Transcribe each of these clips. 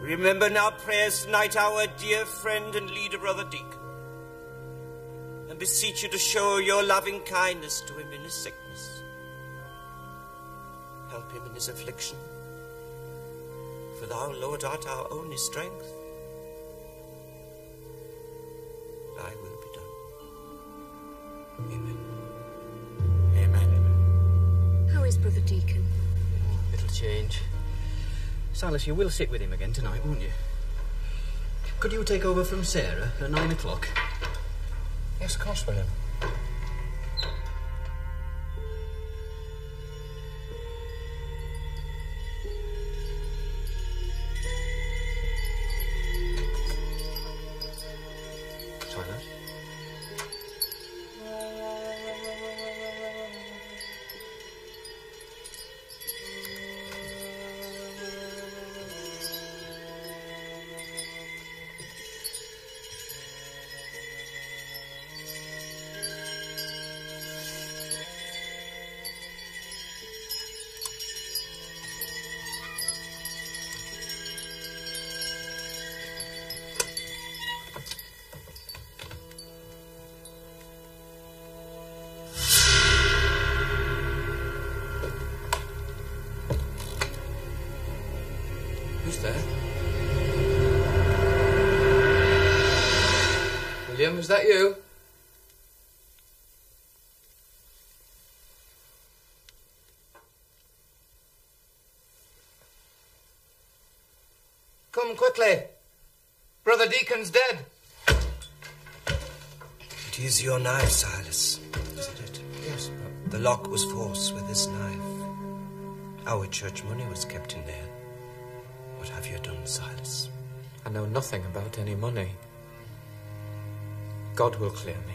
Remember in our prayers tonight our dear friend and leader, Brother Deacon. And beseech you to show your loving kindness to him in his sickness. Help him in his affliction. For thou, Lord, art our only strength. Thy will be done. Amen. Amen. How is Brother Deacon? It'll change. Silas, you will sit with him again tonight, won't you? Could you take over from Sarah at 9 o'clock? Yes, of course, William. Silas? Who's there? William, is that you? Come quickly. Brother Deacon's dead. It is your knife, Silas, isn't it? Yes, but The lock was forced with this knife. Our church money was kept in there. What have you done, Silas? I know nothing about any money. God will clear me.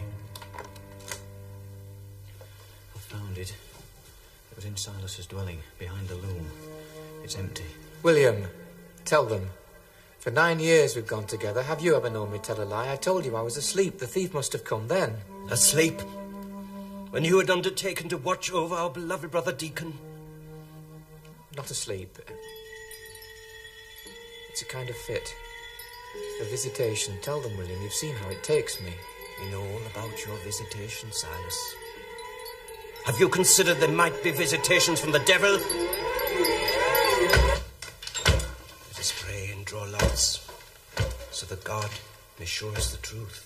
I found it. It was in Silas's dwelling, behind the loom. It's empty. William, tell them. For 9 years we've gone together. Have you ever known me tell a lie? I told you I was asleep. The thief must have come then. Asleep? When you had undertaken to watch over our beloved Brother Deacon? Not asleep. It's a kind of fit. A visitation. Tell them, William. You've seen how it takes me. We know all about your visitation, Silas. Have you considered there might be visitations from the devil? Let us pray and draw lots, so that God may show us the truth.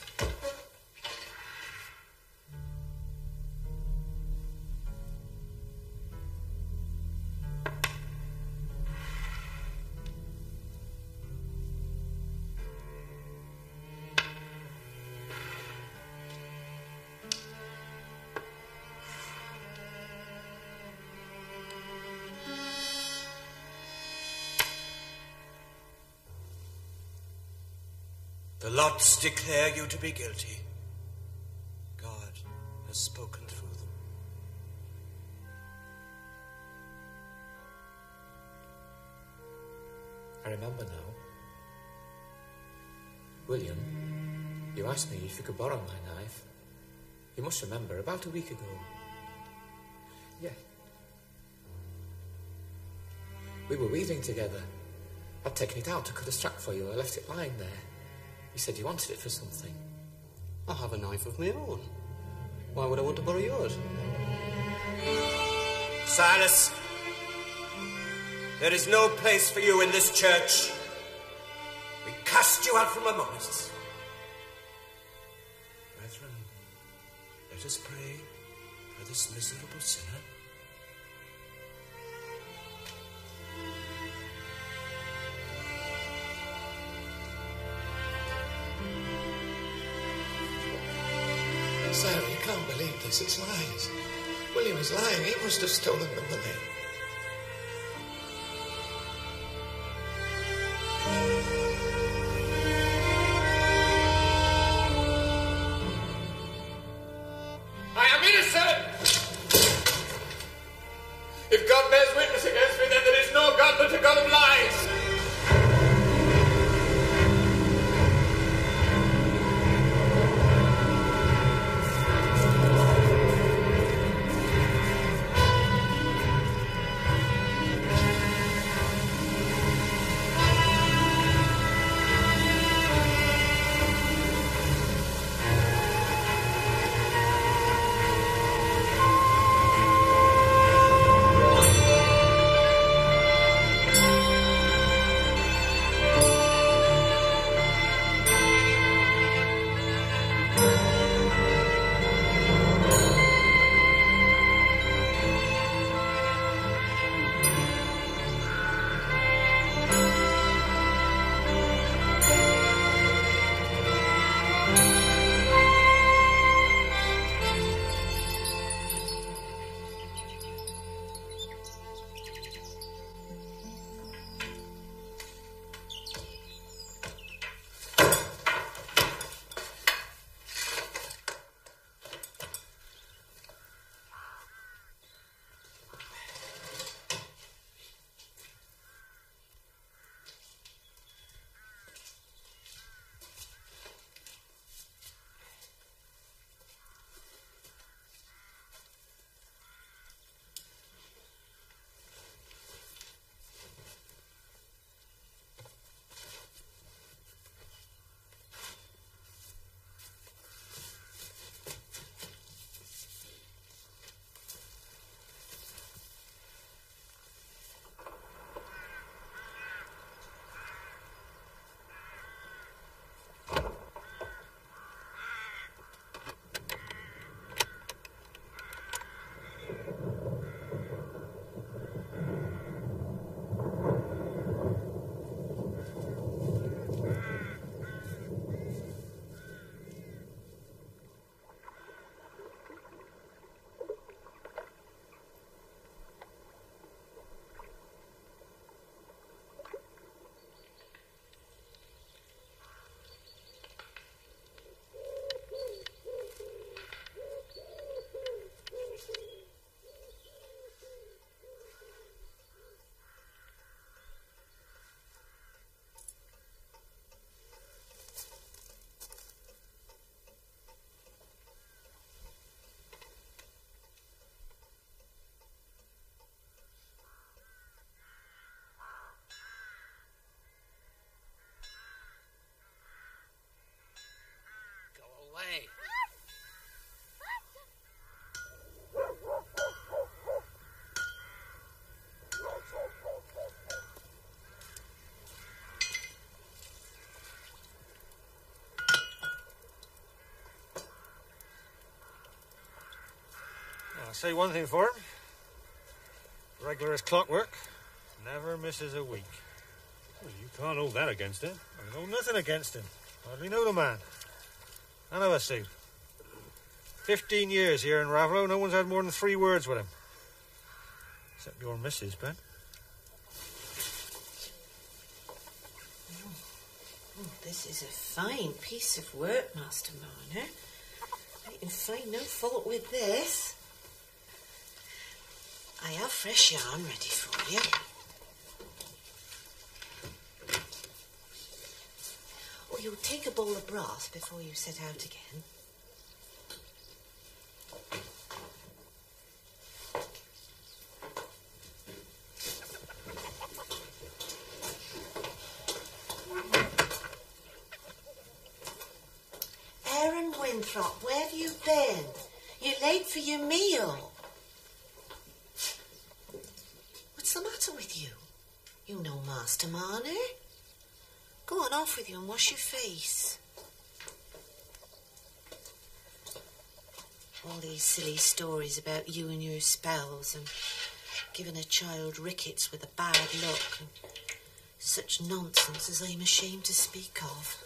The lots declare you to be guilty. God has spoken through them. I remember now. William, you asked me if you could borrow my knife. You must remember, about a week ago. Yeah. We were weaving together. I'd taken it out to cut a strap for you. I left it lying there. You said you wanted it for something. I have a knife of my own. Why would I want to borrow yours? Silas, there is no place for you in this church. We cast you out from among us. Brethren, let us pray for this miserable sinner. Sarah, you can't believe this. It's lies. William is lying. He must have stolen the money. I am innocent! If God bears witness against me, then there is no God but a God of lies. say one thing for him. Regular as clockwork. Never misses a week. Well, you can't hold that against him. I know nothing against him. Hardly know the man. None of us do. 15 years here in Raveloe, no one's had more than 3 words with him. Except your missus, Ben. Oh, this is a fine piece of work, Master Marner. I can find no fault with this. I have fresh yarn ready for you. Oh, you'll take a bowl of broth before you set out again. Aaron Winthrop, where have you been? You're late for your meal. What's the matter with you? You know Master Marner. Go on, off with you and wash your face. All these silly stories about you and your spells and giving a child rickets with a bad look and such nonsense as I'm ashamed to speak of.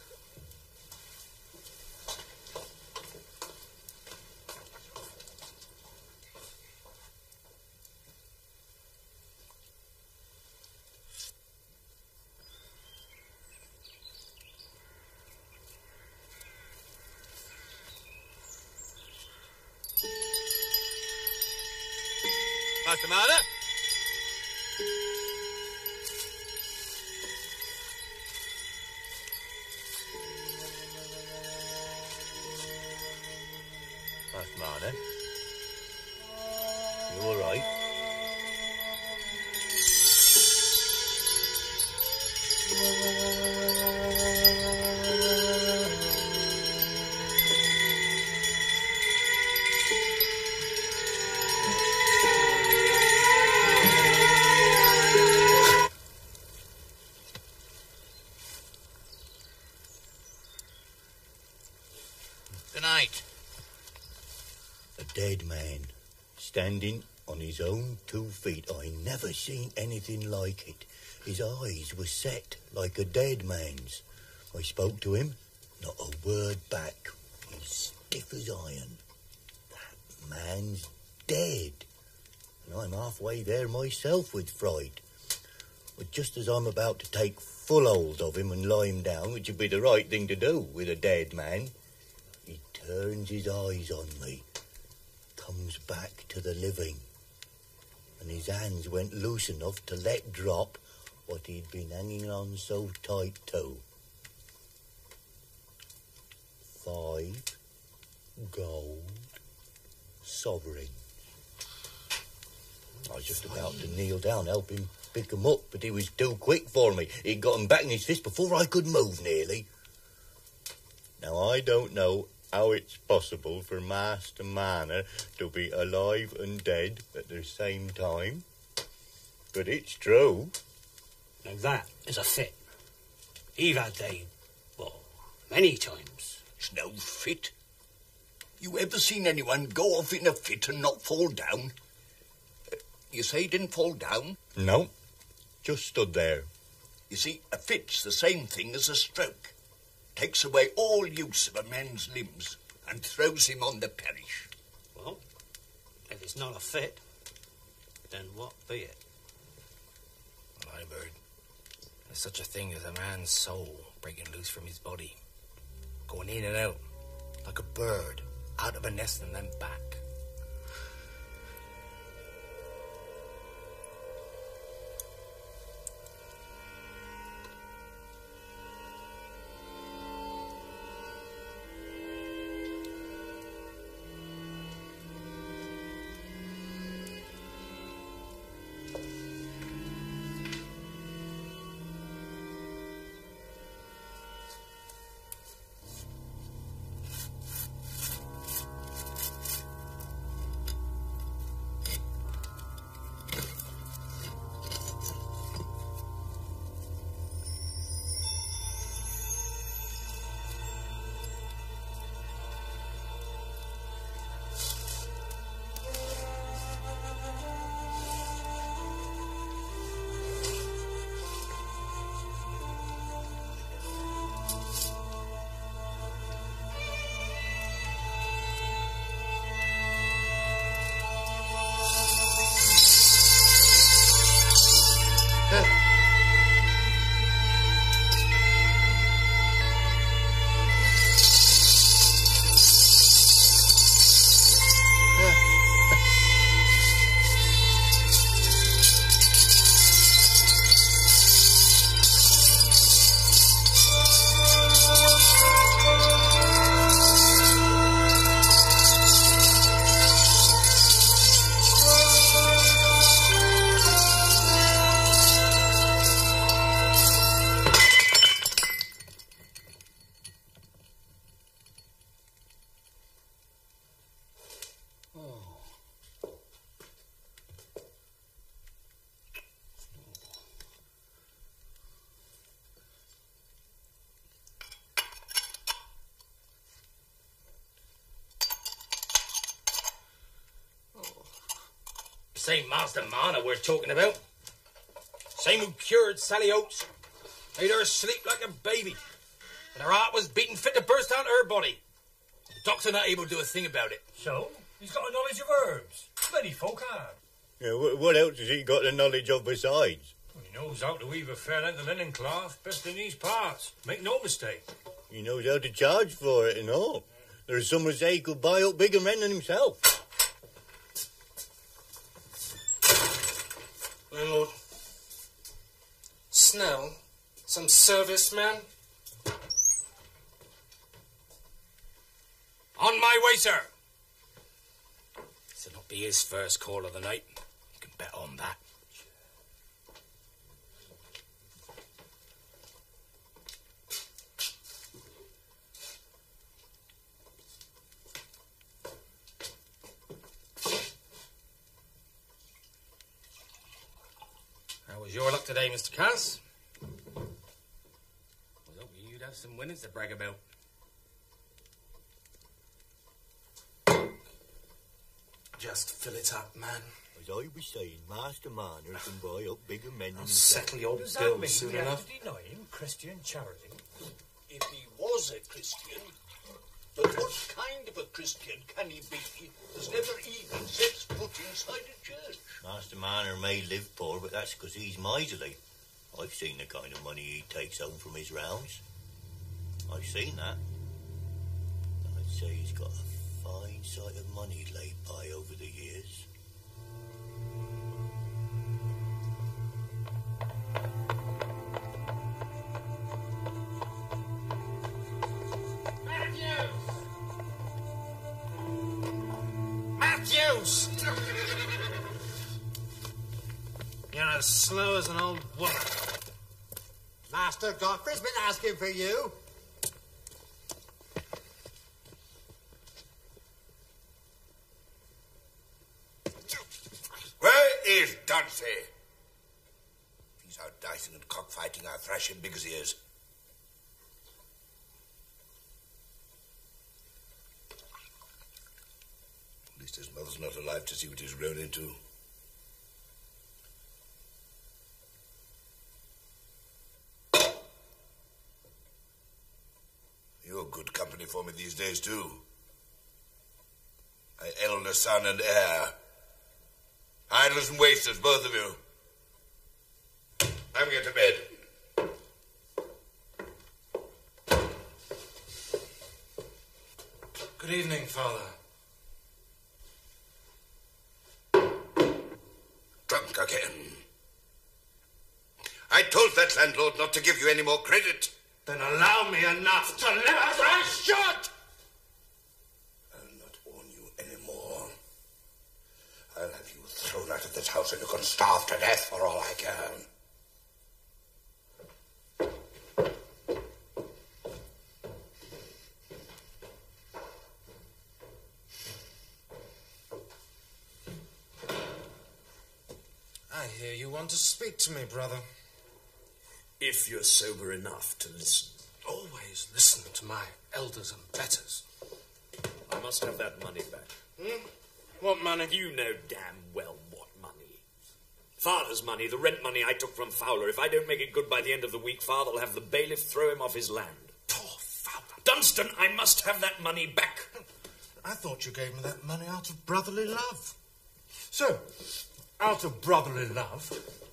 Master Marner? Master Marner? You all right? Dead man, standing on his own 2 feet. I never seen anything like it. His eyes were set like a dead man's. I spoke to him, not a word back. He's stiff as iron. That man's dead. And I'm halfway there myself with fright. But just as I'm about to take full hold of him and lie him down, which would be the right thing to do with a dead man, he turns his eyes on me. Comes back to the living, and his hands went loose enough to let drop what he'd been hanging on so tight to. 5 gold sovereigns. I was just about to kneel down, help him pick 'em up, but he was too quick for me. He'd got 'em back in his fist before I could move nearly. Now, I don't know how it's possible for Master Marner to be alive and dead at the same time, but it's true. Now that is a fit. He've had they, well, many times. It's no fit. You ever seen anyone go off in a fit and not fall down? You say he didn't fall down? No, just stood there. You see, a fit's the same thing as a stroke. Takes away all use of a man's limbs and throws him on the perish. Well, if it's not a fit, then what be it? Well, I've heard there's such a thing as a man's soul breaking loose from his body, going in and out like a bird out of a nest and then back. same Master Marner we're talking about. Same who cured Sally Oates. Made her sleep like a baby. And her heart was beating fit to burst out her body. The doctor not able to do a thing about it. So, he's got a knowledge of herbs. Many folk have. Yeah, what else has he got the knowledge of besides? Well, he knows how to weave a fair length of linen cloth, best in these parts. Make no mistake. He knows how to charge for it and all. There's some who say he could buy up bigger men than himself. My lord. Snell? Some service man? On my way, sir. This'll not be his first call of the night. You can bet on that. How was your luck today, Mr. Cass? I was hoping you'd have some winnings to brag about. Just fill it up, man. As I was saying, Master Marner can buy up bigger men than I'll himself. settle your Does bill that mean soon we have enough. to deny him Christian charity? If he was a Christian, but what kind of a Christian can he be? Has never even set foot inside a church. Master Marner may live poor, but that's because he's miserly. I've seen the kind of money he takes home from his rounds. I've seen that. I'd say he's got a fine sight of money laid by over the years. Matthews! You're as slow as an old woman. Master Godfrey's been asking for you. Where is Dudley? He's out dicing and cockfighting. I'll thrash him big as he is. At least his mother's not alive to see what he's grown into. You're good company for me these days, too. My elder son and heir. Idlers and wasters, both of you. I'm going to bed. Good evening, Father. Drunk again. I told that landlord not to give you any more credit. Then allow me enough to live as I should! I'll not warn you anymore. I'll have you thrown out of this house and you can starve to death for all I can. I hear you want to speak to me, brother. If you're sober enough to listen. Always listen to my elders and betters. I must have that money back. What money? You know damn well what money. Father's money, the rent money I took from Fowler. If I don't make it good by the end of the week, Father'll have the bailiff throw him off his land. Poor Fowler. Dunstan, I must have that money back. I thought you gave me that money out of brotherly love. So, out of brotherly love,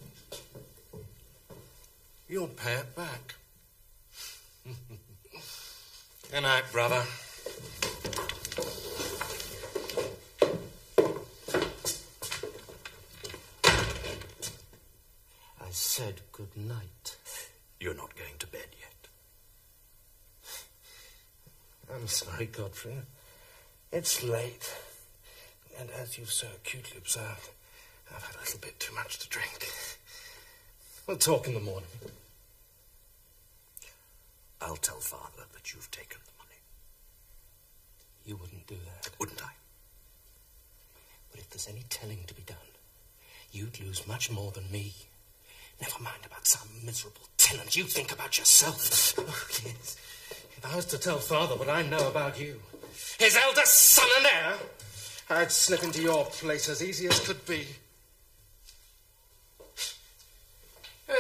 you'll pay it back. Good night, brother. I said good night. You're not going to bed yet. I'm sorry, Godfrey. It's late. And as you've so acutely observed, I've had a little bit too much to drink. We'll talk in the morning. I'll tell Father that you've taken the money. You wouldn't do that. Wouldn't I? But if there's any telling to be done, you'd lose much more than me. Never mind about some miserable tenant. You think about yourself. Oh, yes. If I was to tell Father what I know about you, his eldest son and heir, I'd slip into your place as easy as could be.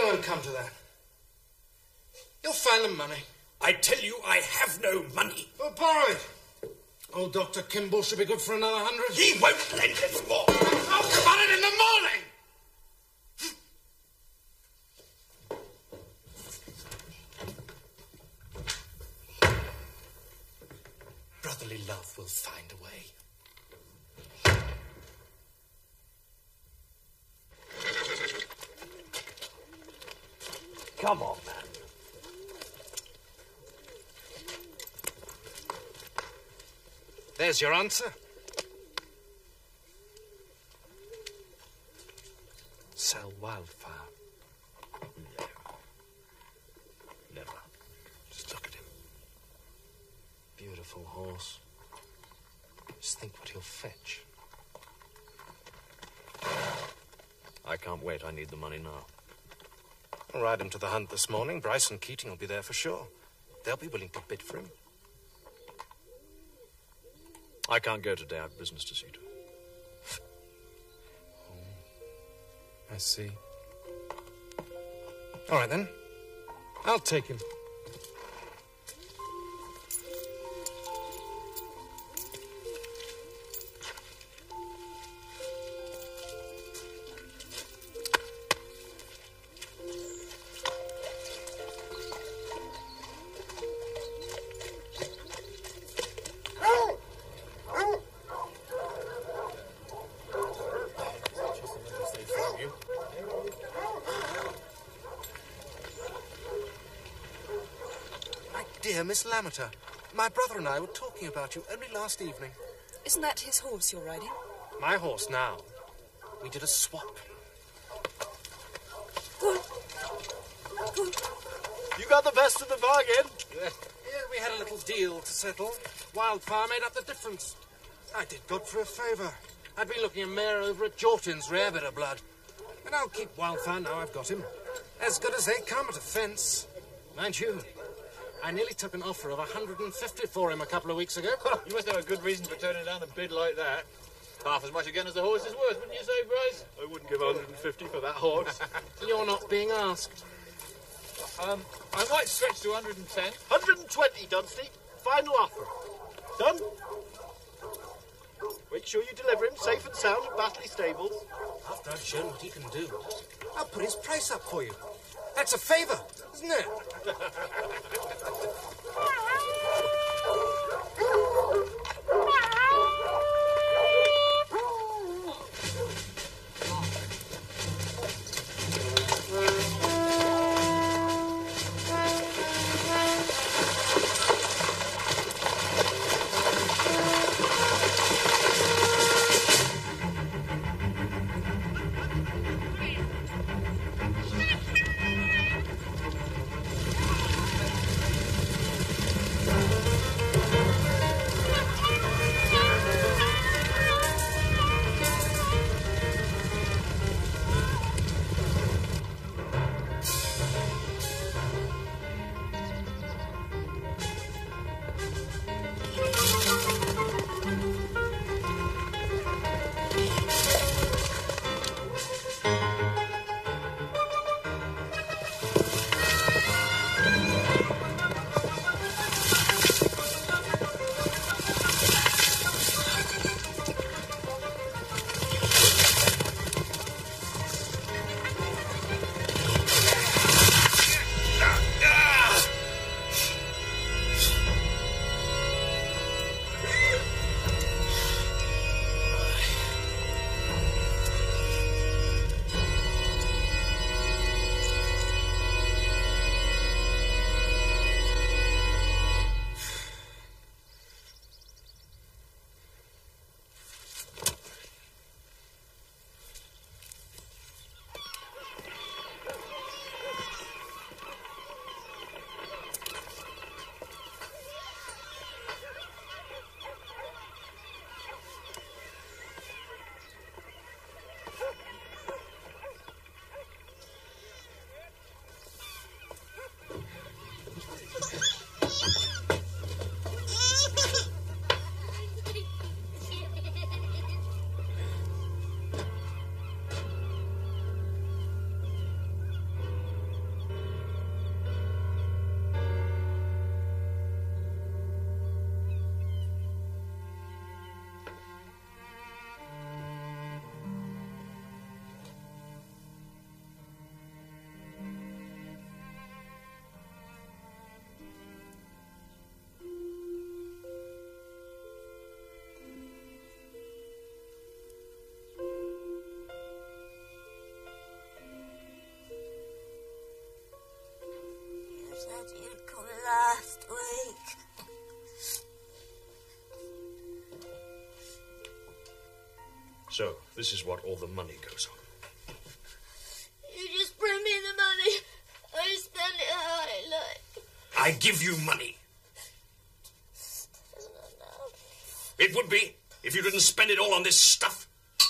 won't come to that. You'll find the money. I tell you, I have no money. Well, borrow it. Old Dr. Kimball should be good for another 100. He won't lend any more. I'll come on it in the morning. Brotherly love will find a way. Come on, man. There's your answer. Sell Wildfire. No. Never. Just look at him. Beautiful horse. Just think what he'll fetch. I can't wait. I need the money now. I'll ride him to the hunt this morning. Bryce and Keating will be there for sure. They'll be willing to bid for him. I can't go today. I have business to see to. I see. All right, then. I'll take him. Dear Miss Lammeter, my brother and I were talking about you only last evening. Isn't that his horse you're riding? My horse now. We did a swap. You got the best of the bargain. Yeah, we had a little deal to settle. Wildfire made up the difference. I did Godfrey a favour. I'd been looking a mare over at Jortin's, rare bit of blood. And I'll keep Wildfire now I've got him. As good as they come at a fence. Mind you, I nearly took an offer of 150 for him a couple of weeks ago. You must have a good reason for turning down a bid like that. Half as much again as the horse is worth, wouldn't you say, Bryce? I wouldn't give 150 for that horse. You're not being asked. I might stretch to 110. 120, Dunstey. Final offer. Done? Make sure you deliver him safe and sound at Batley Stables. After I've shown what he can do, I'll put his price up for you. That's a favour, isn't it? said you'd come last week. So, this is what all the money goes on. You just bring me the money. I spend it how I like. I give you money. Isn't that enough? It would be, if you didn't spend it all on this stuff.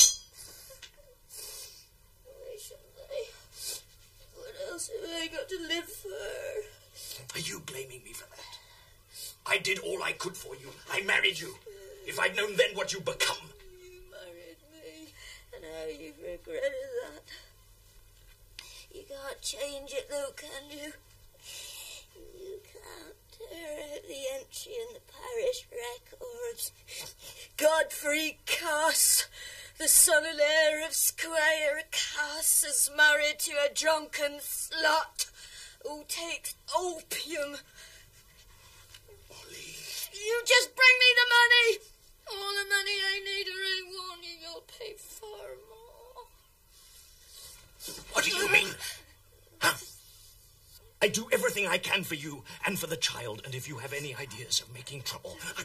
Why shouldn't I? What else have I got to live for? Are you blaming me for that? I did all I could for you. I married you. If I'd known then what you'd become. You married me, and now you've regretted that. You can't change it, though, can you? You can't tear out the entry in the parish records. Godfrey Cass, the son and heir of Squire Cass, is married to a drunken slut who takes opium. Molly. You just bring me the money. All the money I need or I want, you'll pay far more. What do you mean? Huh? I do everything I can for you and for the child, and if you have any ideas of making trouble... What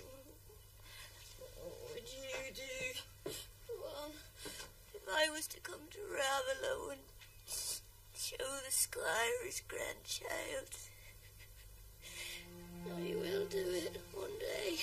would you do? Well, if I was to come to Raveloe and show the squire his grandchild, I will do it one day.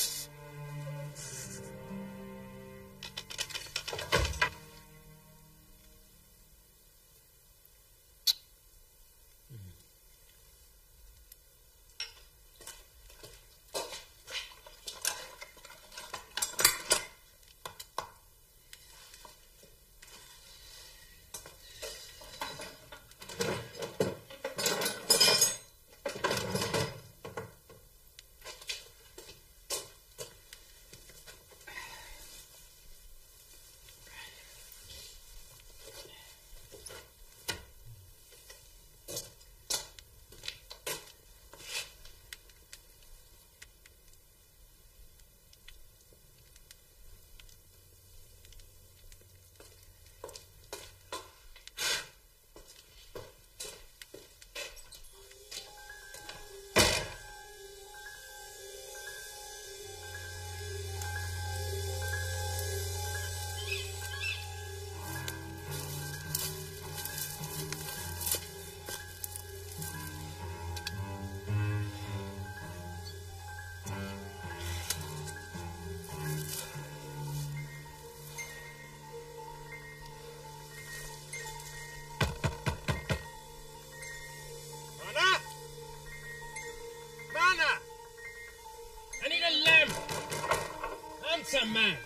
Handsome man.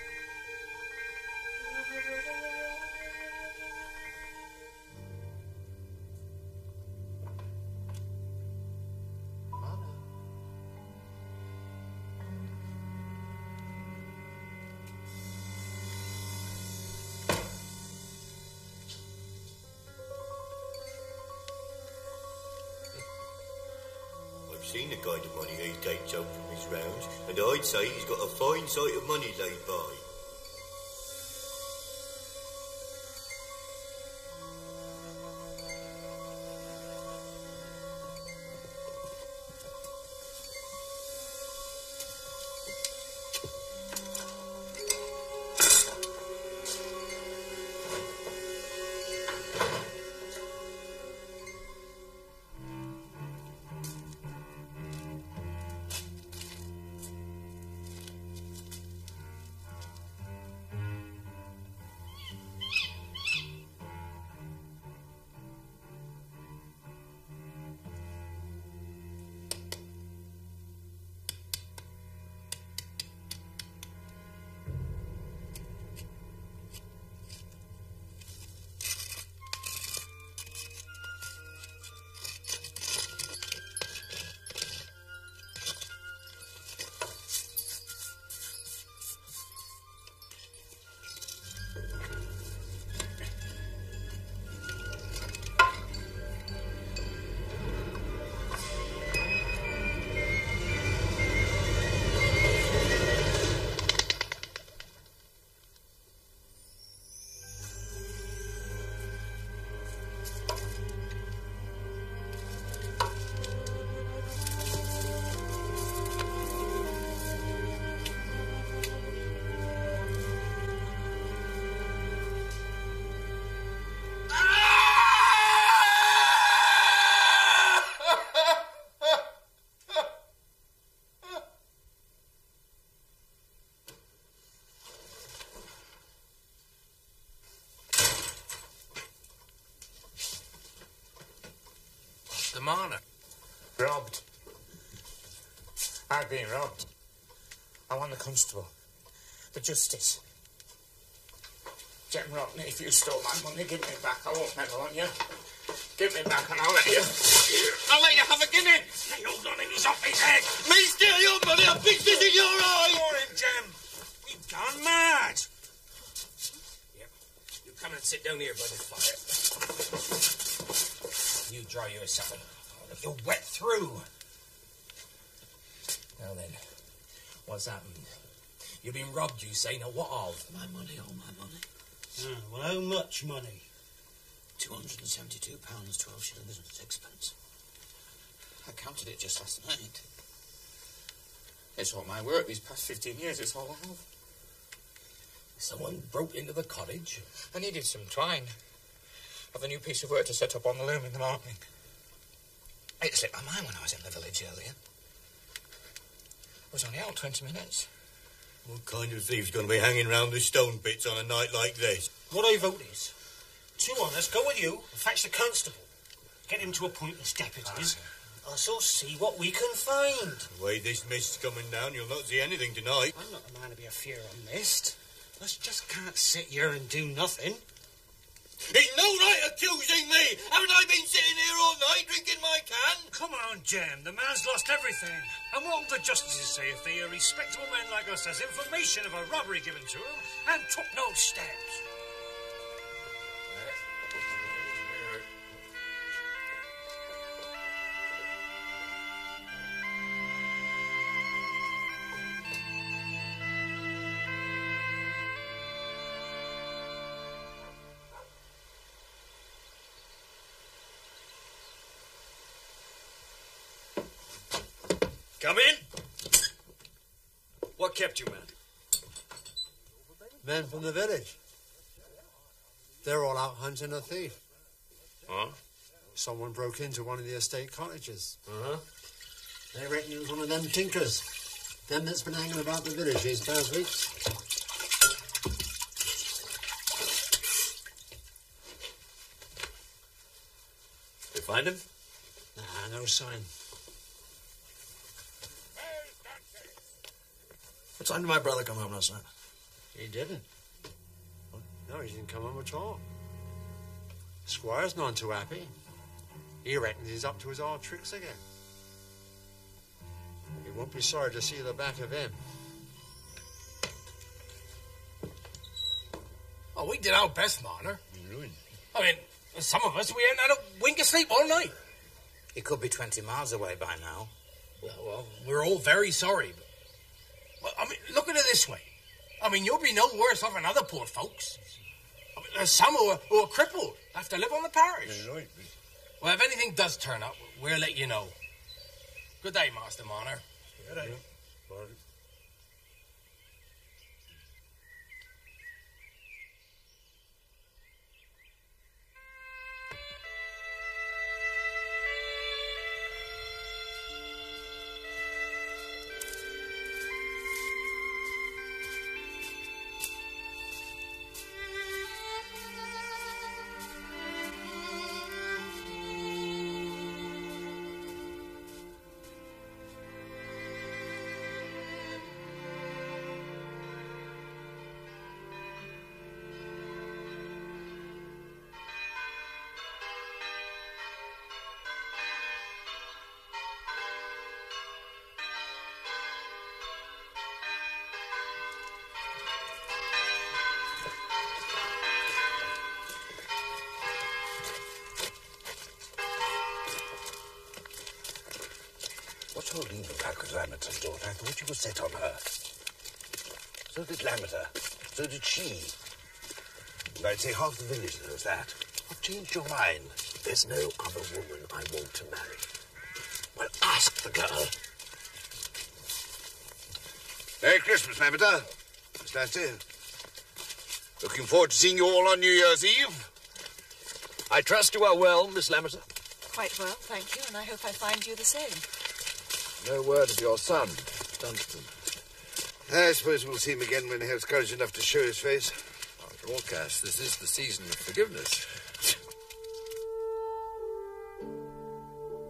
I've seen the kind of money he takes out from his rounds, and I'd say he's got a fine sight of money laid by. the Marner. Robbed. I've been robbed. I want the constable. The justice. Jem Rockney, if you stole my money, give me back. I won't meddle on you. Give me back and I'll let you... I'll let you have a guinea. Hey, hold on, he's off his head. Me steal your money, I'll fix this in your eye. Morning, Jem. You've gone mad. Yep. You come and sit down here by the fire. You dry yourself. You're wet through. Now then, what's happened? You've been robbed, you say. Now, what of? My money, all my money. Well, how much money? £272, 12 shillings and sixpence. I counted it just last night. It's all my work these past 15 years. It's all I have. Someone broke into the cottage? I needed some twine. Of a new piece of work to set up on the loom in the morning. It slipped my mind when I was in the village earlier. I was only out 20 minutes. What kind of thief's going to be hanging round the stone pits on a night like this? What I vote is, 2 on us, go with you and fetch the constable. Get him to appoint us deputies. Us will see what we can find. The way this mist's coming down, you'll not see anything tonight. I'm not the man to be afeard of mist. Us just can't sit here and do nothing. It's no right accusing me. Haven't I been sitting here all night drinking my can? Come on, Jem. The man's lost everything. And what will the justices say if they, respectable men like us, has information of a robbery given to him and took no steps? Come in. What kept you, man? Men from the village. They're all out hunting a thief. Huh? Someone broke into one of the estate cottages. Uh-huh. They reckon it was one of them tinkers. Them that's been hanging about the village these past weeks. You find him? Nah, no sign. What time did my brother come home last night? He didn't. No, he didn't come home at all. Squire's none too happy. He reckons he's up to his old tricks again. He won't be sorry to see the back of him. Oh, we did our best, Marner. I mean, some of us, we ain't had a wink of sleep all night. He could be 20 miles away by now. Well, we're all very sorry, but... Well, I mean, look at it this way. I mean, you'll be no worse off than other poor folks. I mean, there's some who are crippled, have to live on the parish. Yeah, right. Well, if anything does turn up, we'll let you know. Good day, Master Marner. Good day. What's holding you back with Lammerter's daughter? I thought you were set on her. So did Lammerter. So did she. And I'd say half the village knows that. What changed your mind? There's no other woman I want to marry. Well, ask the girl. Merry Christmas, Lammerter. Miss Nancy. Looking forward to seeing you all on New Year's Eve. I trust you are well, Miss Lammerter. Quite well, thank you, and I hope I find you the same. No word of your son, Dunstan. I suppose we'll see him again when he has courage enough to show his face. After all, Cass, this is the season of forgiveness.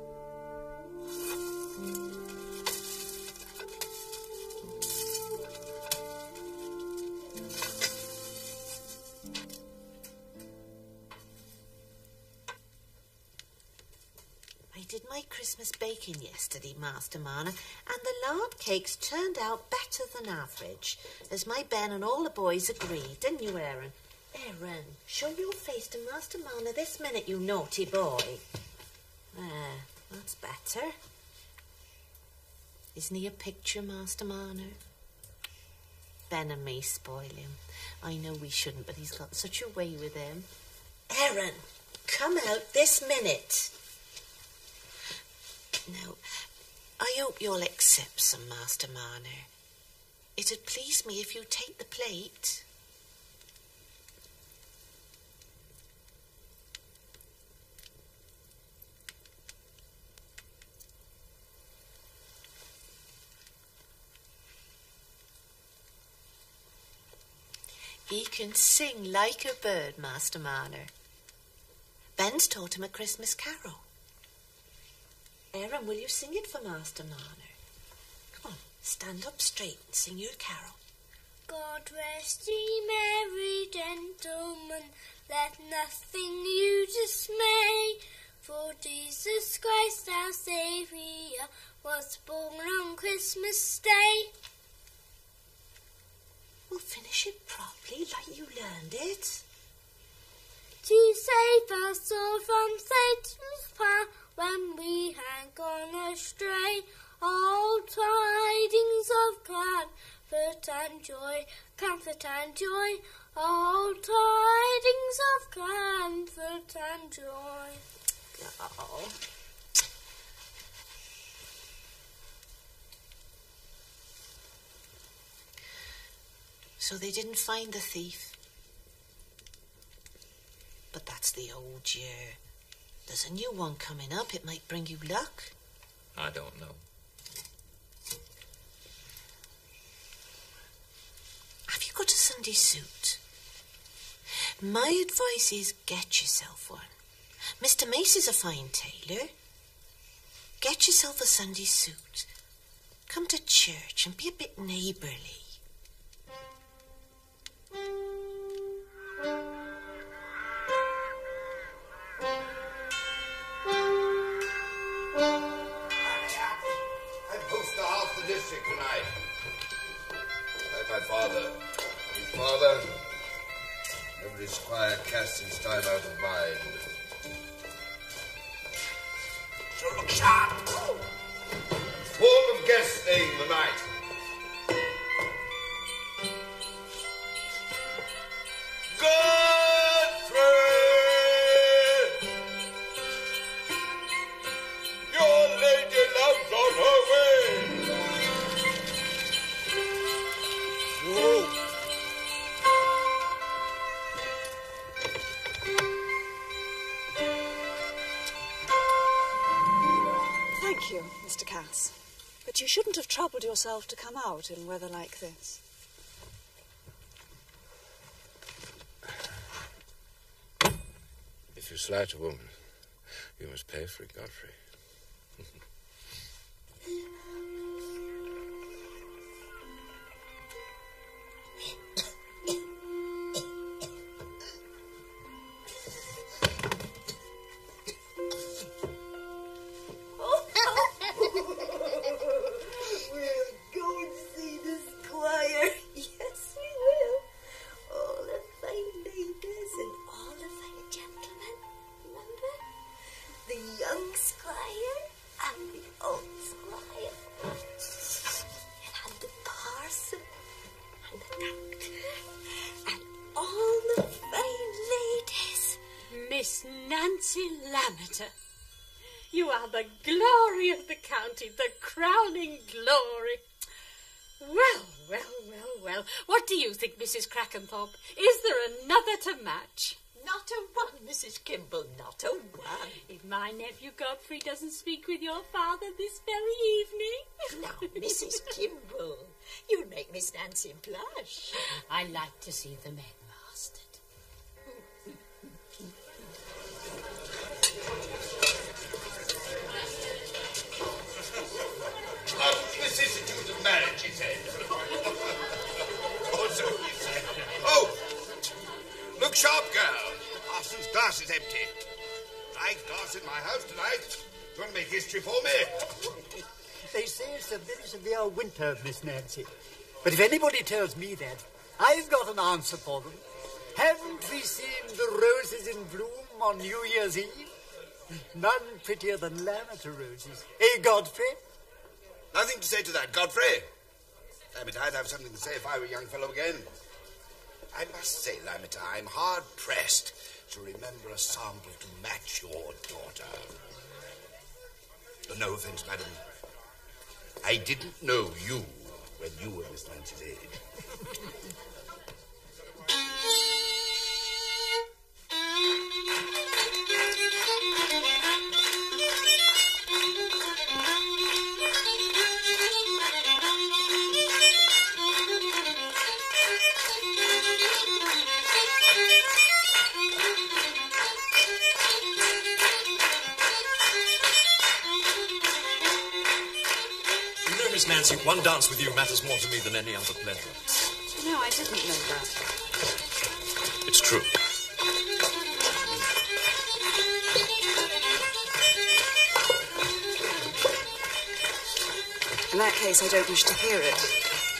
I did my Christmas baking yesterday, Master Marner, and the lard cakes turned out better than average, as my Ben and all the boys agreed, didn't you, Aaron? Aaron, show your face to Master Marner this minute, you naughty boy. There, that's better. Isn't he a picture, Master Marner? Ben and me spoil him. I know we shouldn't, but he's got such a way with him. Aaron, come out this minute. Now, I hope you'll accept some, Master Marner. It'd please me if you take the plate. He can sing like a bird, Master Marner. Ben's taught him a Christmas carol. Aaron, will you sing it for Master Marner? Come on, stand up straight and sing your carol. God rest ye merry gentlemen, let nothing you dismay, for Jesus Christ our Saviour was born on Christmas Day. Well, finish it properly like you learned it. To save us all from Satan's power, when we had gone astray, all tidings of comfort and joy, comfort and joy, all tidings of comfort and joy. Oh. So they didn't find the thief. But that's the old year. There's a new one coming up. It might bring you luck. I don't know. Have you got a Sunday suit? My advice is get yourself one. Mr. Macy's a fine tailor. Get yourself a Sunday suit. Come to church and be a bit neighbourly. Tonight, like my father, his father, every squire cast his time out of mind. So look sharp! Full of guests staying the night. Godfrey! Your lady love's on her way! Thank you, Mr. Cass. But you shouldn't have troubled yourself to come out in weather like this. If you slight a woman, you must pay for it, Godfrey. Miss Nancy Lammeter. You are the glory of the county, the crowning glory. Well, well, well, well. What do you think, Mrs. Crackenthorpe? Is there another to match? Not a one, Mrs. Kimball, not a one. If my nephew Godfrey doesn't speak with your father this very evening. Now, Mrs. Kimball, you'll make Miss Nancy blush. I like to see the men mastered. Vicissitudes of marriage, he said. Also, he said. Oh! Look sharp, girl. Parson's glass is empty. Right glass in my house tonight. You want to make history for me? They say it's a very severe winter, Miss Nancy. But if anybody tells me that, I've got an answer for them. Haven't we seen the roses in bloom on New Year's Eve? None prettier than Lammerter roses. Eh, Godfrey? Nothing to say to that, Godfrey. Damn it, I'd have something to say if I were a young fellow again. I must say, Lammerter, I'm hard-pressed to remember a sample to match your daughter. No offence, madam. I didn't know you when you were Miss Nancy's age. Nancy, one dance with you matters more to me than any other pleasure. No, I didn't know that. It's true. In that case, I don't wish to hear it.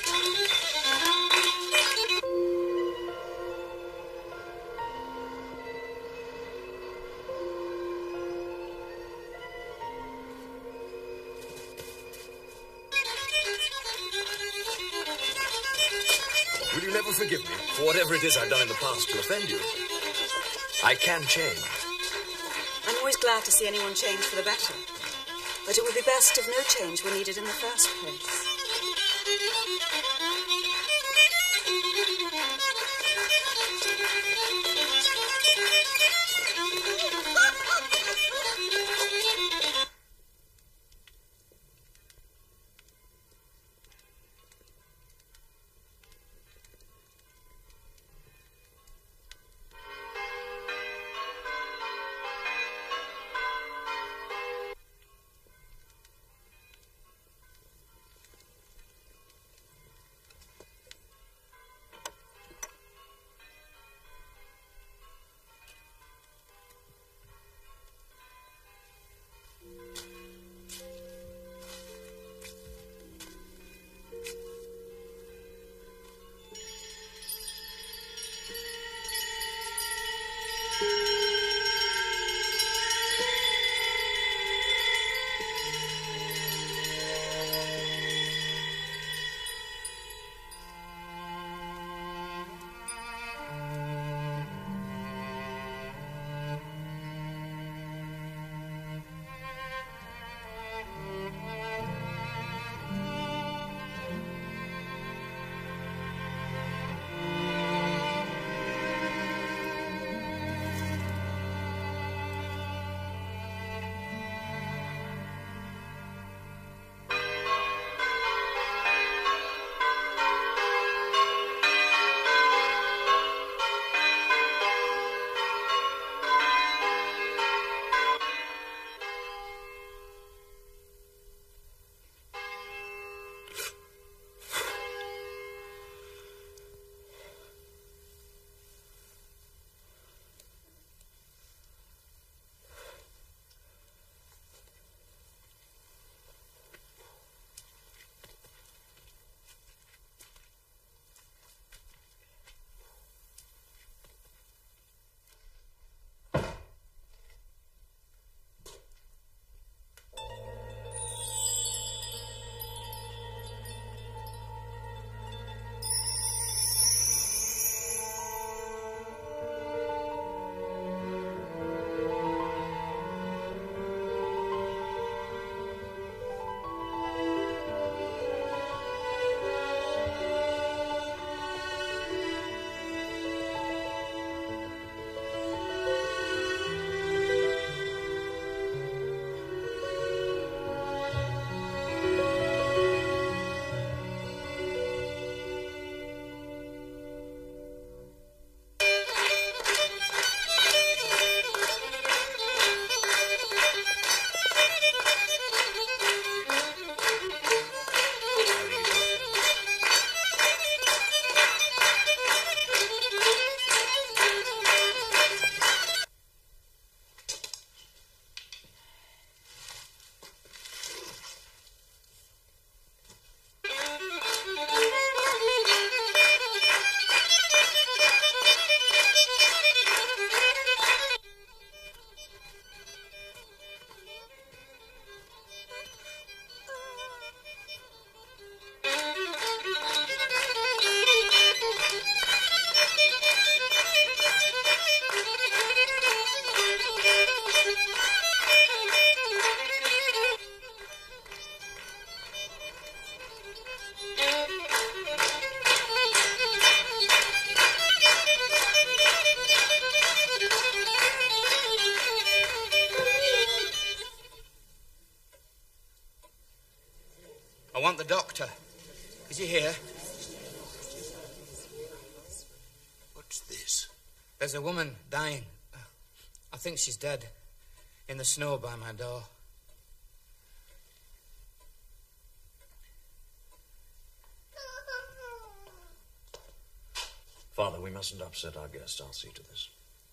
Will you never forgive me for whatever it is I've done in the past to offend you? I can change. I'm always glad to see anyone change for the better. But it would be best if no change were needed in the first place. I want the doctor. Is he here? What's this? There's a woman dying. I think she's dead. In the snow by my door. Father, we mustn't upset our guest. I'll see to this.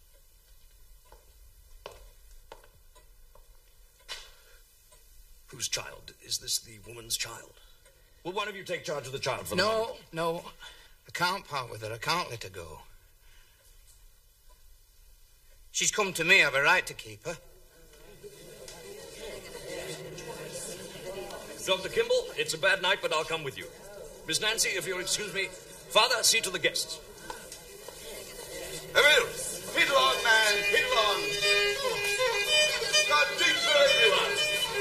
Whose child? Is this the woman's child? Will one of you take charge of the child for the moment? No. I can't part with her. I can't let her go. She's come to me. I have a right to keep her. Dr. Kimball, it's a bad night, but I'll come with you. Miss Nancy, if you'll excuse me. Father, see to the guests. Emil, fiddle on, man, fiddle on. God, drink for everyone.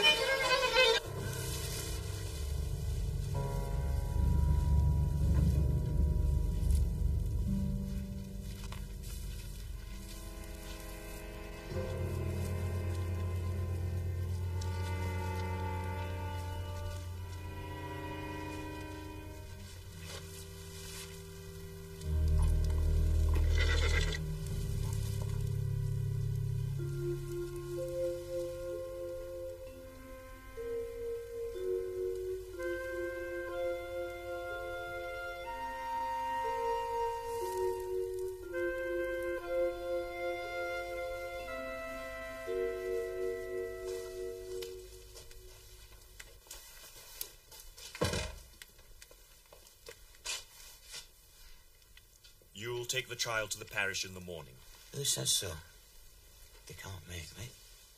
You'll take the child to the parish in the morning. Who says so? They can't make me.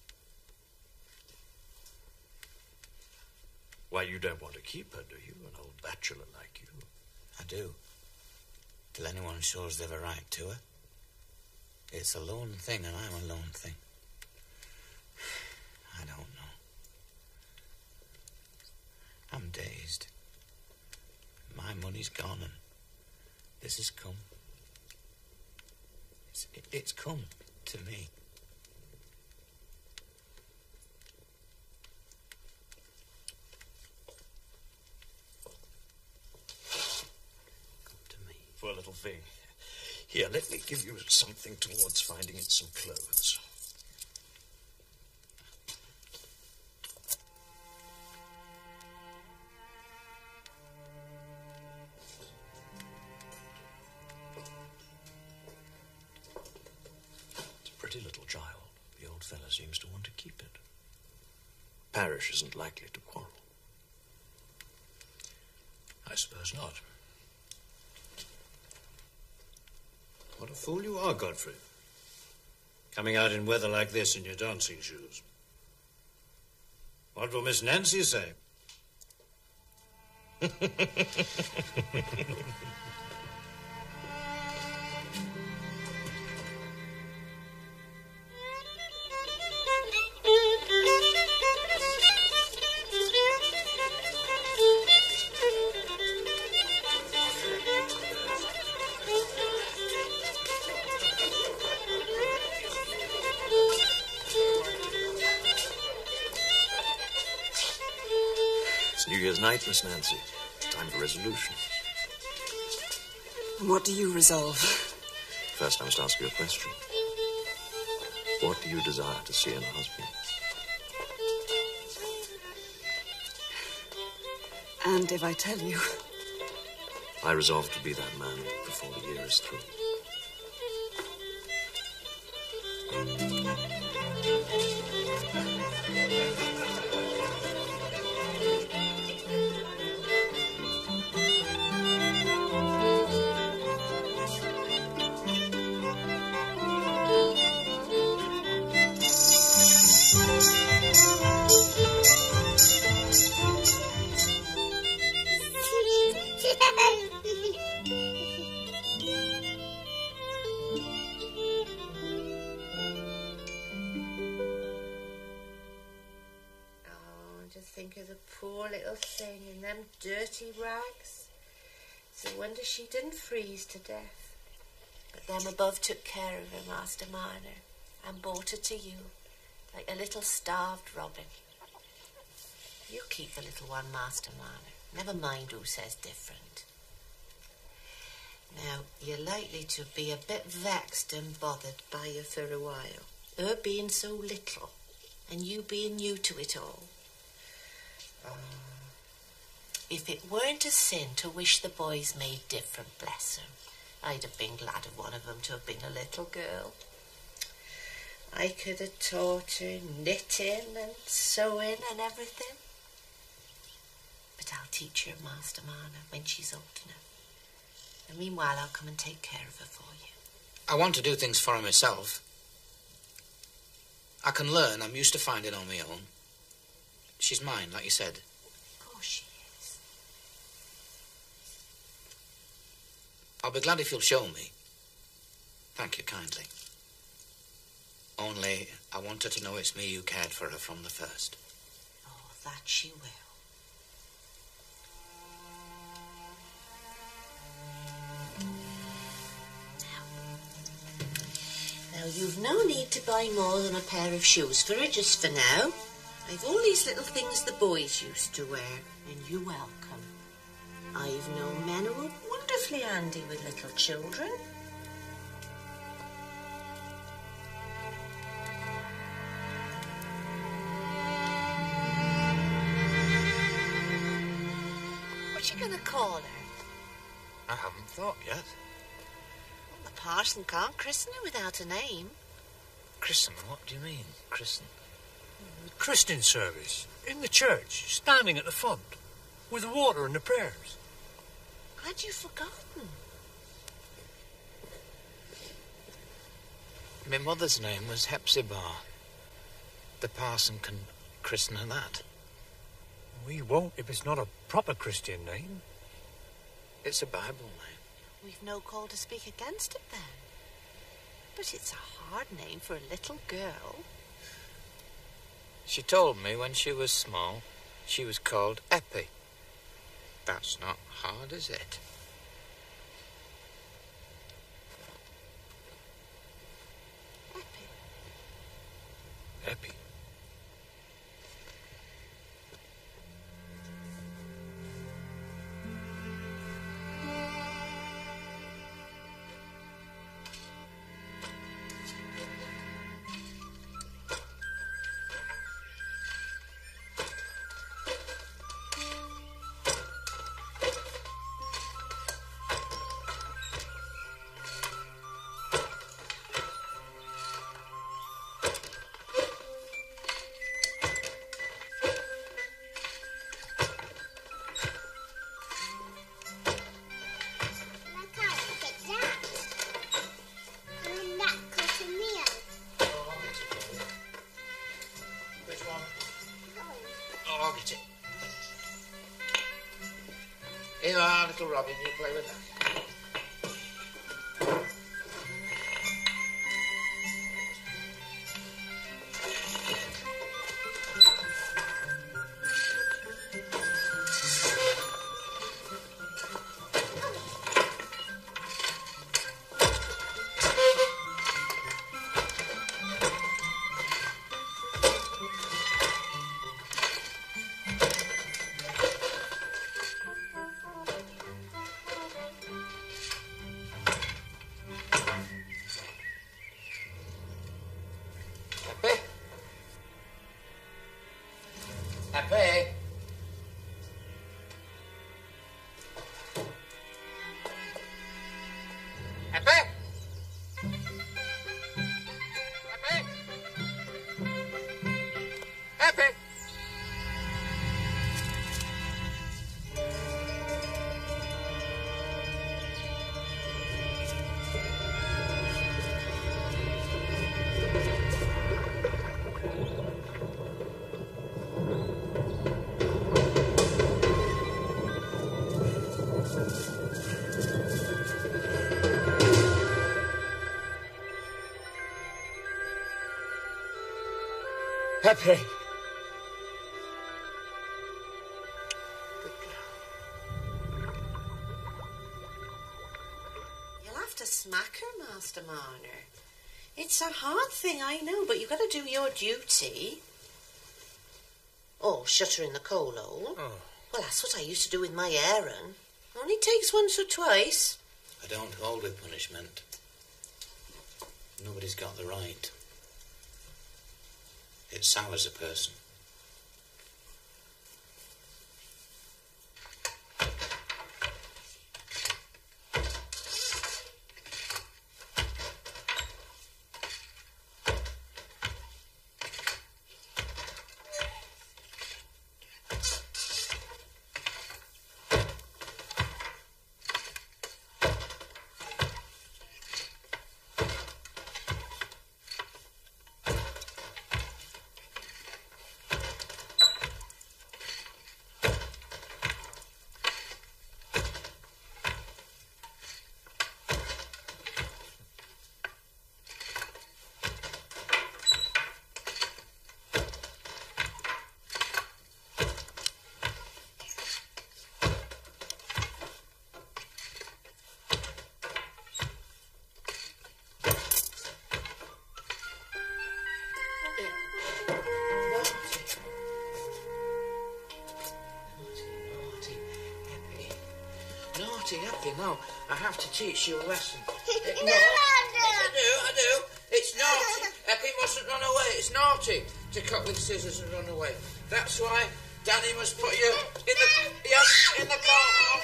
Why, you don't want to keep her, do you? An old bachelor like you. I do. Till anyone shows they've a right to her. It's a lone thing, and I'm a lone thing. I don't know. I'm dazed. My money's gone, and this has come. It's come to me. Poor little thing. Here, let me give you something towards finding it some clothes. It's a pretty little child. The old fellow seems to want to keep it. Parish isn't likely to quarrel. I suppose not. What a fool you are, Godfrey. Coming out in weather like this in your dancing shoes. What will Miss Nancy say? It's New Year's night, Miss Nancy. Time for resolution. What do you resolve? First, I must ask you a question. What do you desire to see in a husband? And if I tell you... I resolve to be that man before the year is through. Think of the poor little thing in them dirty rags. It's a wonder she didn't freeze to death. But them above took care of her, Master Marner, and brought her to you, like a little starved robin. You keep the little one, Master Marner. Never mind who says different. Now, you're likely to be a bit vexed and bothered by her for a while. Her being so little, and you being new to it all. If it weren't a sin to wish the boys made different, bless 'em, I'd have been glad of one of them to have been a little girl. I could have taught her knitting and sewing and everything. But I'll teach her Master Marner when she's old enough. And meanwhile, I'll come and take care of her for you. I want to do things for her myself. I can learn. I'm used to finding on my own. She's mine, like you said. Of course she is. I'll be glad if you'll show me. Thank you kindly. Only, I want her to know it's me who cared for her from the first. Oh, that she will. Now, you've no need to buy more than a pair of shoes for her just for now. I've all these little things the boys used to wear, and you're welcome. I've known men who were wonderfully handy with little children. What you gonna call her? I haven't thought yet. The parson can't christen her without a name. Christen? What do you mean, christen? Christening service. In the church, standing at the font, with the water and the prayers. Had you forgotten? My mother's name was Hepzibah. The parson can christen her that. We won't if it's not a proper Christian name. It's a Bible name. We've no call to speak against it then. But it's a hard name for a little girl. She told me when she was small, she was called Eppie. That's not hard, is it? Eppie. Here you are, little Robin, you play with that. Happy? Happy? Happy? Happy? Pepe. You'll have to smack her, Master Marner. It's a hard thing, I know, but you've got to do your duty. Or shut her in the coal hole. Oh, Well, that's what I used to do with my Aaron. Only takes once or twice. I don't hold with punishment. Nobody's got the right. It sours a person. Happy, no. I have to teach you a lesson. No, I do. It's naughty. Eppie mustn't run away. It's naughty to cut with scissors and run away. That's why Danny must put you in the car.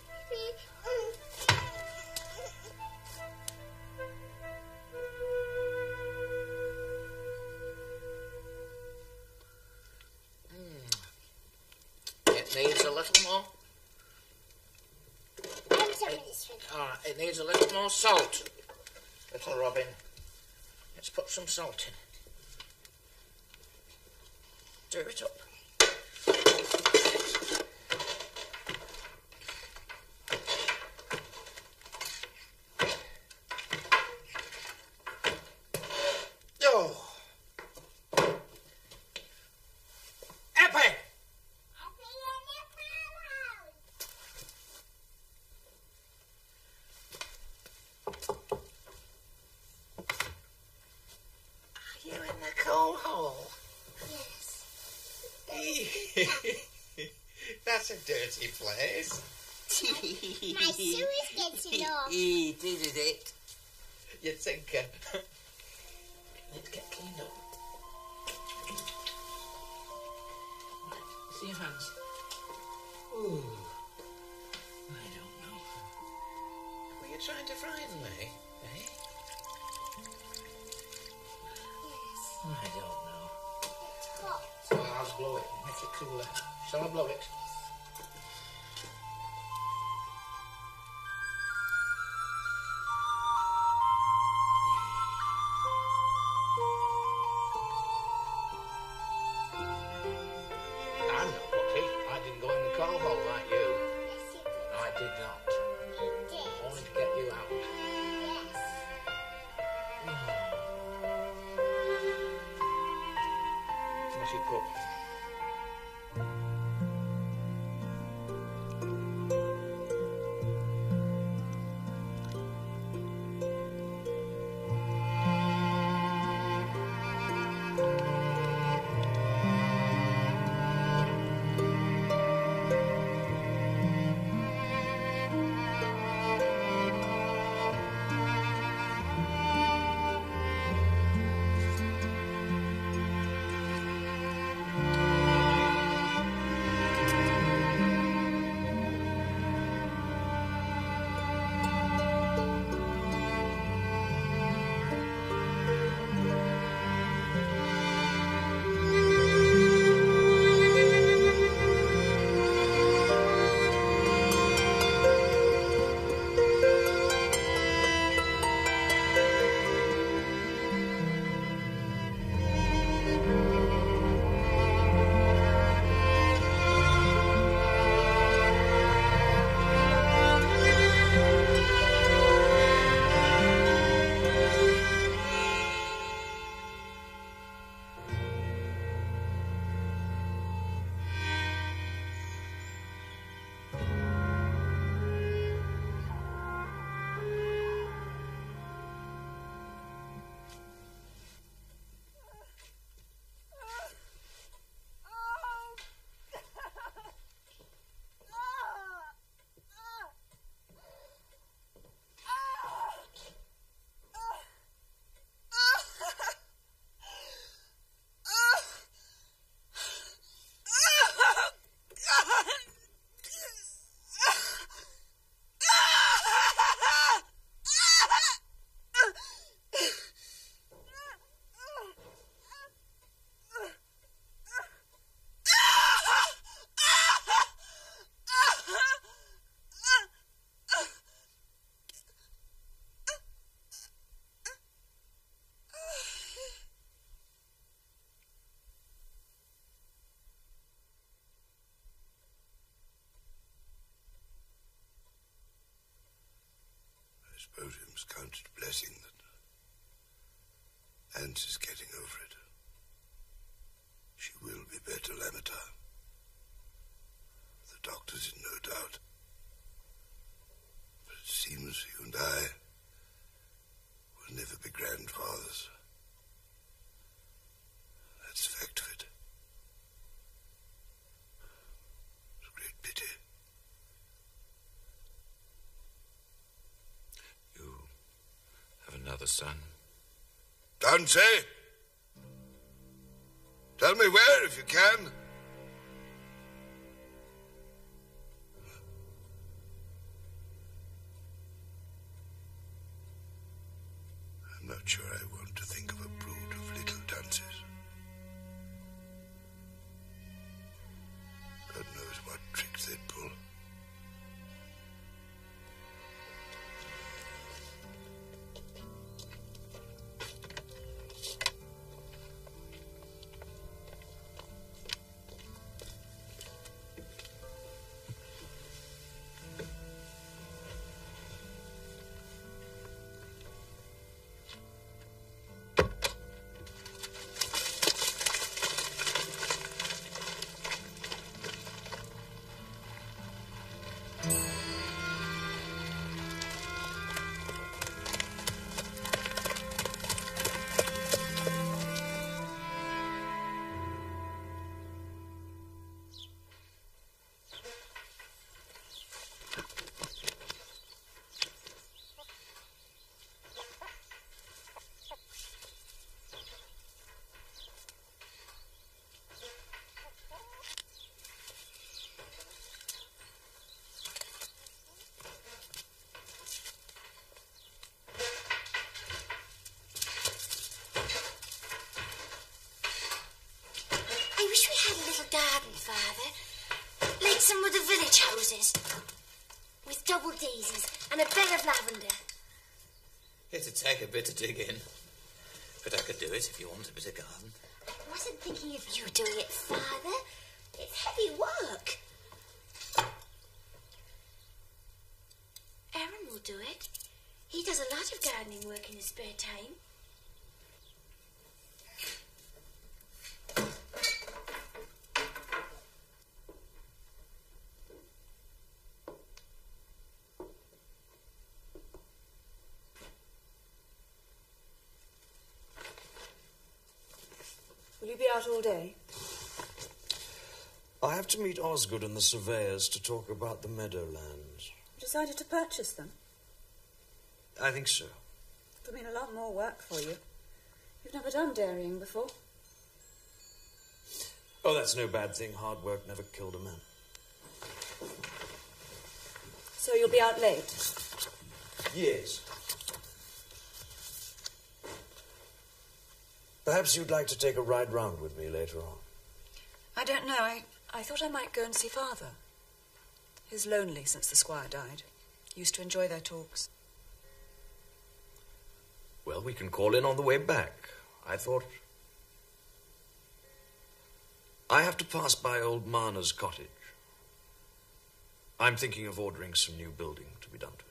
It needs a little more. It needs a little more salt. Little Robin. Let's put some salt in. Stir it up. Oh. Eppie! Coal hole? Yes. That's a dirty place. My sewer's getting off. Did it? You tinker. Let's get cleaned up. See your hands. Ooh. I don't know. Were you trying to frighten me, eh? I don't know. It's hot. Well, I'll blow it. Make it cooler. Shall I blow it? I'm not lucky. I didn't go in the coal hole like you. Yes, you did. I did not. You did. Only to get you out. Yes. What's your put? suppose we must count it a blessing that Anse is getting over it. She will be better, Lametta. The doctor's in no doubt. But it seems you and I will never be grandfathers. That's the fact of it. It's a great pity. You have another son? Don't say. Tell me where, if you can. I'm not sure I want to think of a brood of little dunces. God knows what tricks they'd pull. Garden, Father. Like some of the village houses. With double daisies and a bed of lavender. It'd take a bit to dig in. But I could do it if you want a bit of garden. I wasn't thinking of you doing it, Father. It's heavy work. Aaron will do it. He does a lot of gardening work in his spare time. Will you be out all day? I have to meet Osgood and the surveyors to talk about the meadowlands. You decided to purchase them? I think so. It'll mean a lot more work for you. You've never done dairying before. Oh, that's no bad thing. Hard work never killed a man. So you'll be out late? Yes. Perhaps you'd like to take a ride round with me later on. I don't know. I thought I might go and see Father. He's lonely since the squire died. Used to enjoy their talks. Well, we can call in on the way back. I have to pass by old Marner's cottage. I'm thinking of ordering some new building to be done to it.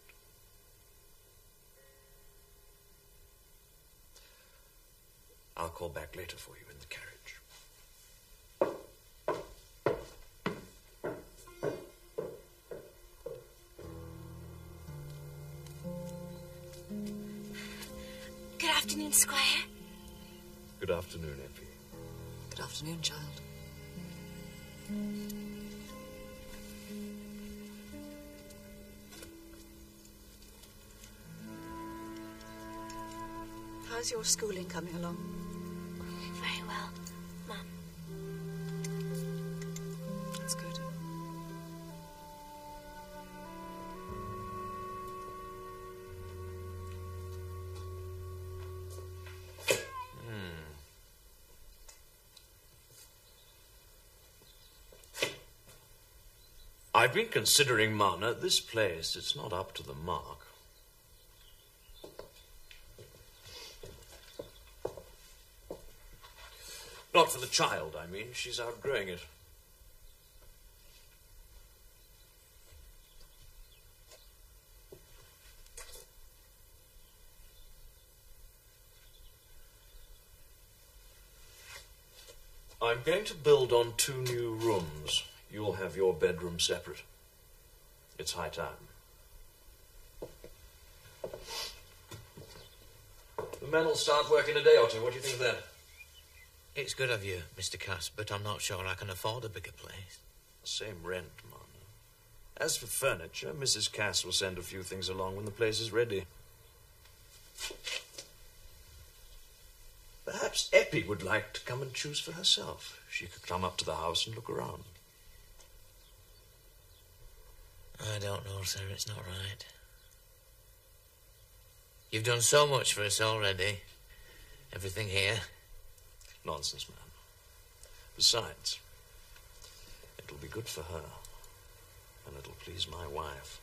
I'll call back later for you in the carriage. Good afternoon, Squire. Good afternoon, Effie. Good afternoon, child. How's your schooling coming along? Very well, Mum. That's good. I've been considering Marner. This place, it's not up to the mark. Not for the child, I mean. She's outgrowing it. I'm going to build on 2 new rooms. You'll have your bedroom separate. It's high time. The men will start work in a day or two. What do you think of that? It's good of you, Mr. Cass, but I'm not sure I can afford a bigger place. Same rent, Marner. As for furniture, Mrs. Cass will send a few things along when the place is ready. Perhaps Eppie would like to come and choose for herself. She could come up to the house and look around. I don't know, sir. It's not right. You've done so much for us already. Everything here. Nonsense, man. Besides, it'll be good for her, and it'll please my wife.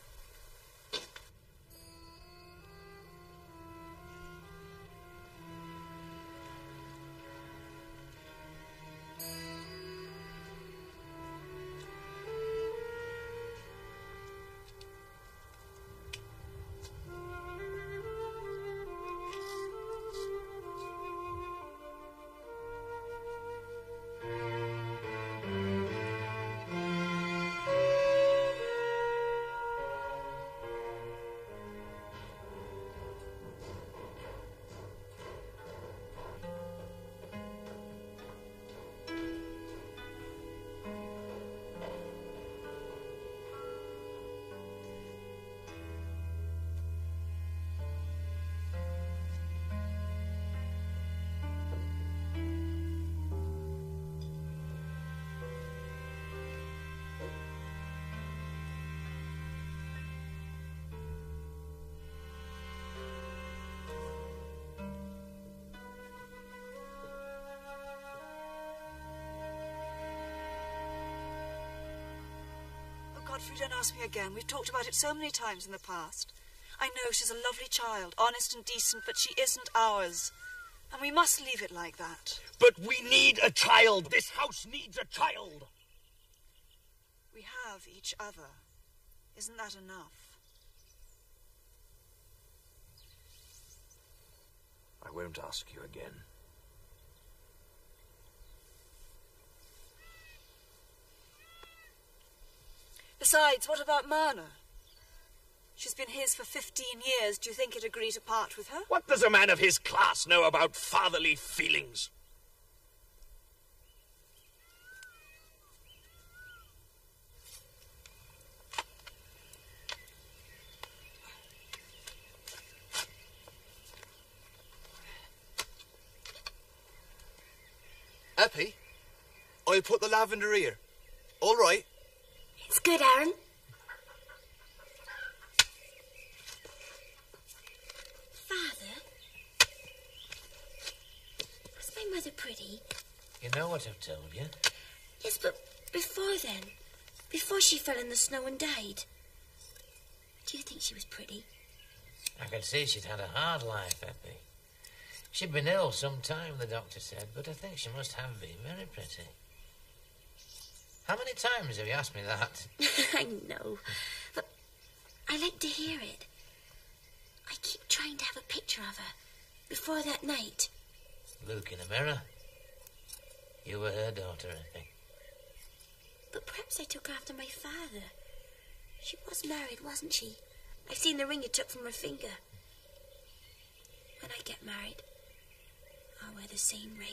Godfrey, don't ask me again. We've talked about it so many times in the past. I know she's a lovely child, honest and decent, but she isn't ours. And we must leave it like that. But we need a child. This house needs a child. We have each other. Isn't that enough? I won't ask you again. Besides, what about Myrna? She's been his for 15 years. Do you think he'd agree to part with her? What does a man of his class know about fatherly feelings? Eppie, I'll put the lavender here. All right. It's good, Aaron. Father, was my mother pretty? You know what I've told you. Yes, but before then, before she fell in the snow and died, do you think she was pretty? I could see she'd had a hard life, Eppie. She'd been ill some time, the doctor said, but I think she must have been very pretty. How many times have you asked me that? I know, but I like to hear it. I keep trying to have a picture of her before that night. Look in a mirror. You were her daughter, I think. But perhaps I took her after my father. She was married, wasn't she? I've seen the ring you took from her finger. When I get married, I'll wear the same ring.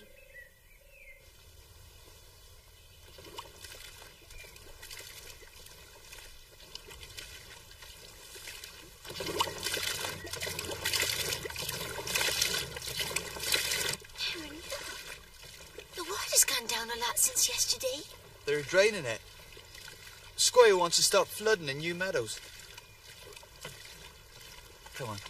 Aaron, look. The water's gone down a lot since yesterday. They're draining it. Squire wants to stop flooding in New Meadows. Come on.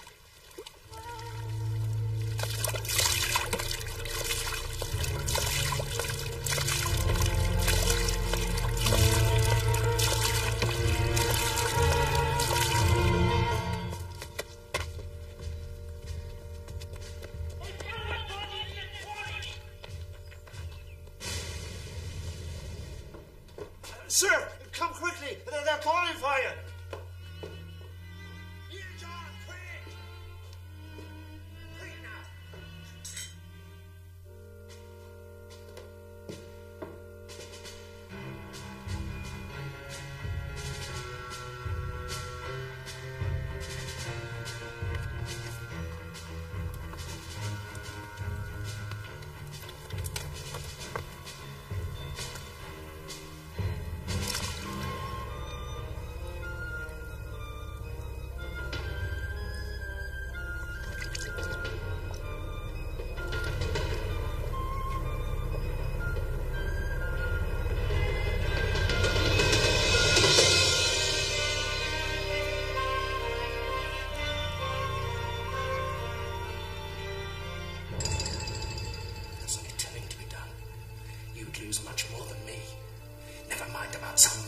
Sir, come quickly. They're calling for you. Here, John, quick. Quick now.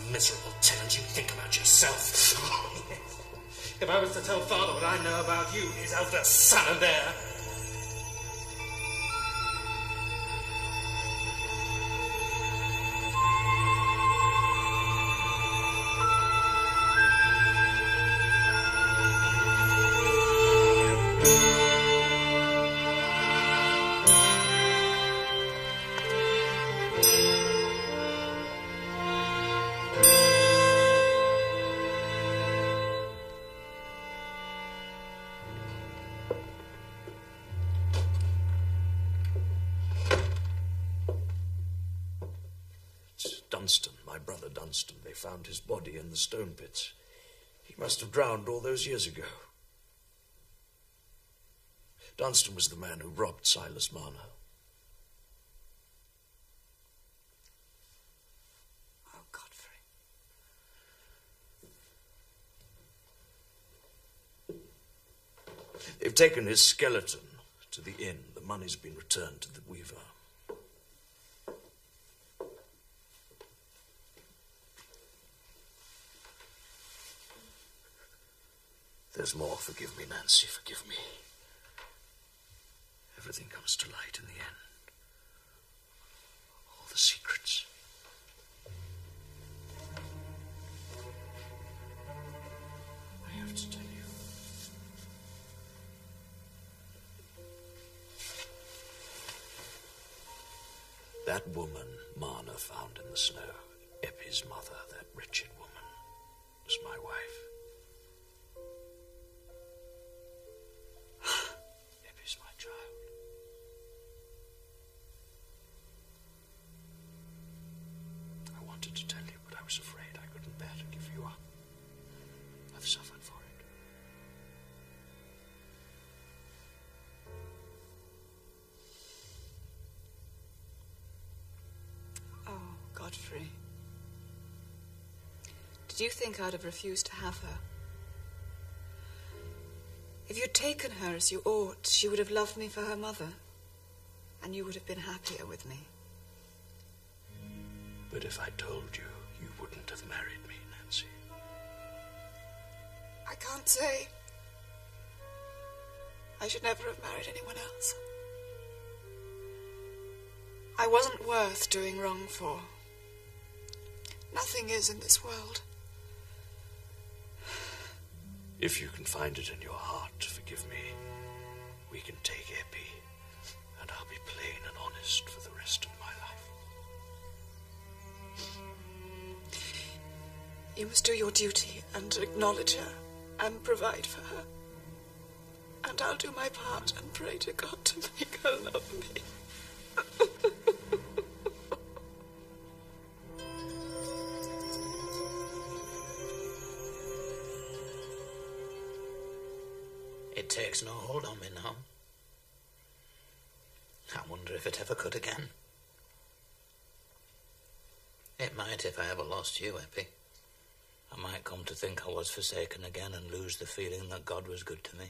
miserable tenant, you think about yourself. If I was to tell Father what I know about you, his elder son and heir... Dunstan, my brother Dunstan. They found his body in the stone pits. He must have drowned all those years ago. Dunstan was the man who robbed Silas Marner. Oh, Godfrey. They've taken his skeleton to the inn. The money's been returned to the weaver. There's more. Forgive me, Nancy. Forgive me. Everything comes to light in the end. All the secrets. I have to tell you. That woman Marner found in the snow, Eppie's mother, that wretched woman, was my wife. Eppie's my child. I wanted to tell you, but I was afraid I couldn't bear to give you up. I've suffered for it. Oh, Godfrey. Did you think I'd have refused to have her? If you'd taken her as you ought, she would have loved me for her mother, and you would have been happier with me. But if I told you, you wouldn't have married me, Nancy. I can't say. I should never have married anyone else. I wasn't worth doing wrong for. Nothing is in this world. If you can find it in your heart to forgive me, we can take Eppie, and I'll be plain and honest for the rest of my life. You must do your duty and acknowledge her and provide for her. And I'll do my part and pray to God to make her love me. It takes no hold on me now. I wonder if it ever could again. It might if I ever lost you, Eppie. I might come to think I was forsaken again and lose the feeling that God was good to me.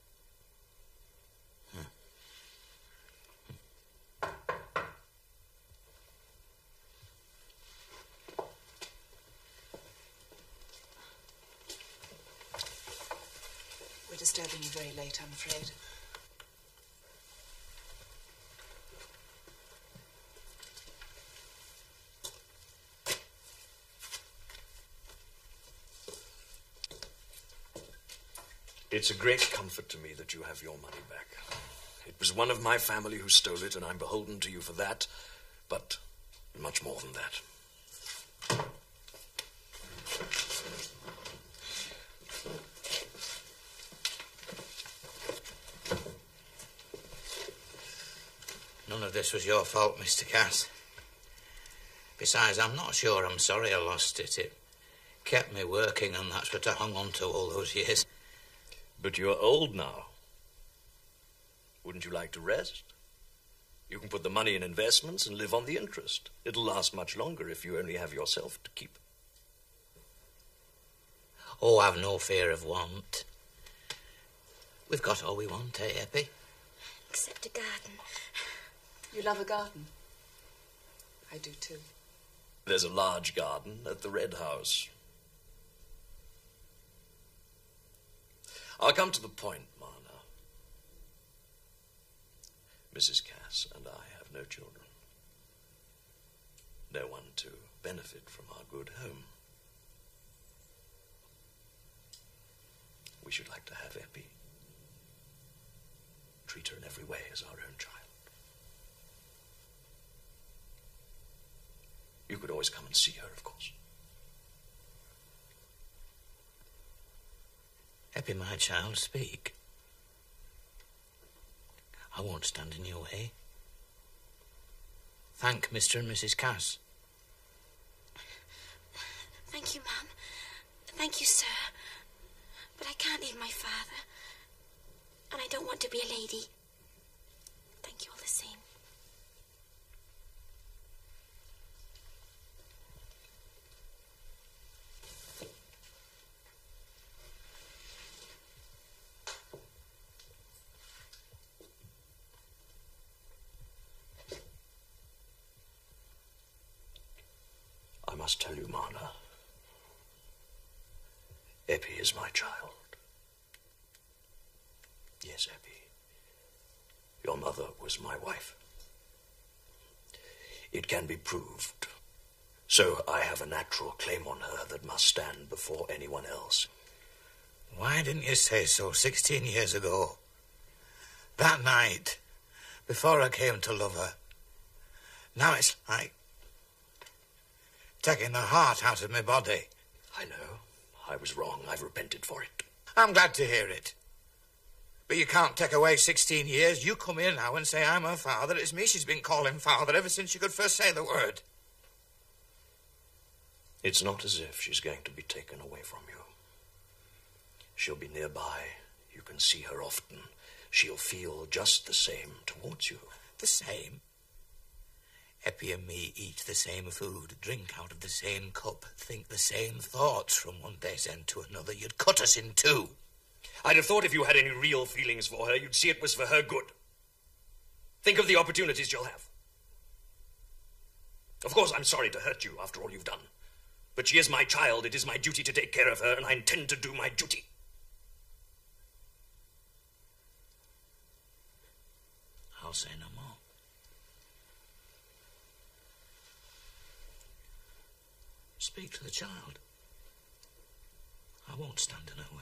We're disturbing you very late, I'm afraid. It's a great comfort to me that you have your money back. It was one of my family who stole it, and I'm beholden to you for that, but much more than that. None of this was your fault, Mr. Cass. Besides, I'm not sure I'm sorry I lost it. It kept me working, and that's what I hung on to all those years. But you're old now. Wouldn't you like to rest? You can put the money in investments and live on the interest. It'll last much longer if you only have yourself to keep. Oh, I've no fear of want. We've got all we want, eh, Eppie? Except a garden. You love a garden? I do too. There's a large garden at the Red House. I'll come to the point, Marna. Mrs. Cass and I have no children. No one to benefit from our good home. We should like to have Eppie. Treat her in every way as our own child. You could always come and see her, of course. Eppie, my child, speak. I won't stand in your way. Thank Mr. and Mrs. Cass. Thank you, Ma'am. Thank you, sir. But I can't leave my father. And I don't want to be a lady. Thank you all the same. I must tell you, Marna, Eppie is my child. Yes, Eppie. Your mother was my wife. It can be proved. So I have a natural claim on her that must stand before anyone else. Why didn't you say so 16 years ago? That night, before I came to love her. Now it's like taking the heart out of my body. I know. I was wrong. I've repented for it. I'm glad to hear it. But you can't take away 16 years. You come here now and say I'm her father. It's me she's been calling father ever since she could first say the word. It's not as if she's going to be taken away from you. She'll be nearby. You can see her often. She'll feel just the same towards you. The same? Eppie and me eat the same food, drink out of the same cup, think the same thoughts from one day's end to another. You'd cut us in two. I'd have thought if you had any real feelings for her, you'd see it was for her good. Think of the opportunities you'll have. Of course, I'm sorry to hurt you after all you've done. But she is my child. It is my duty to take care of her, and I intend to do my duty. I'll say no more. Speak to the child. I won't stand in her way.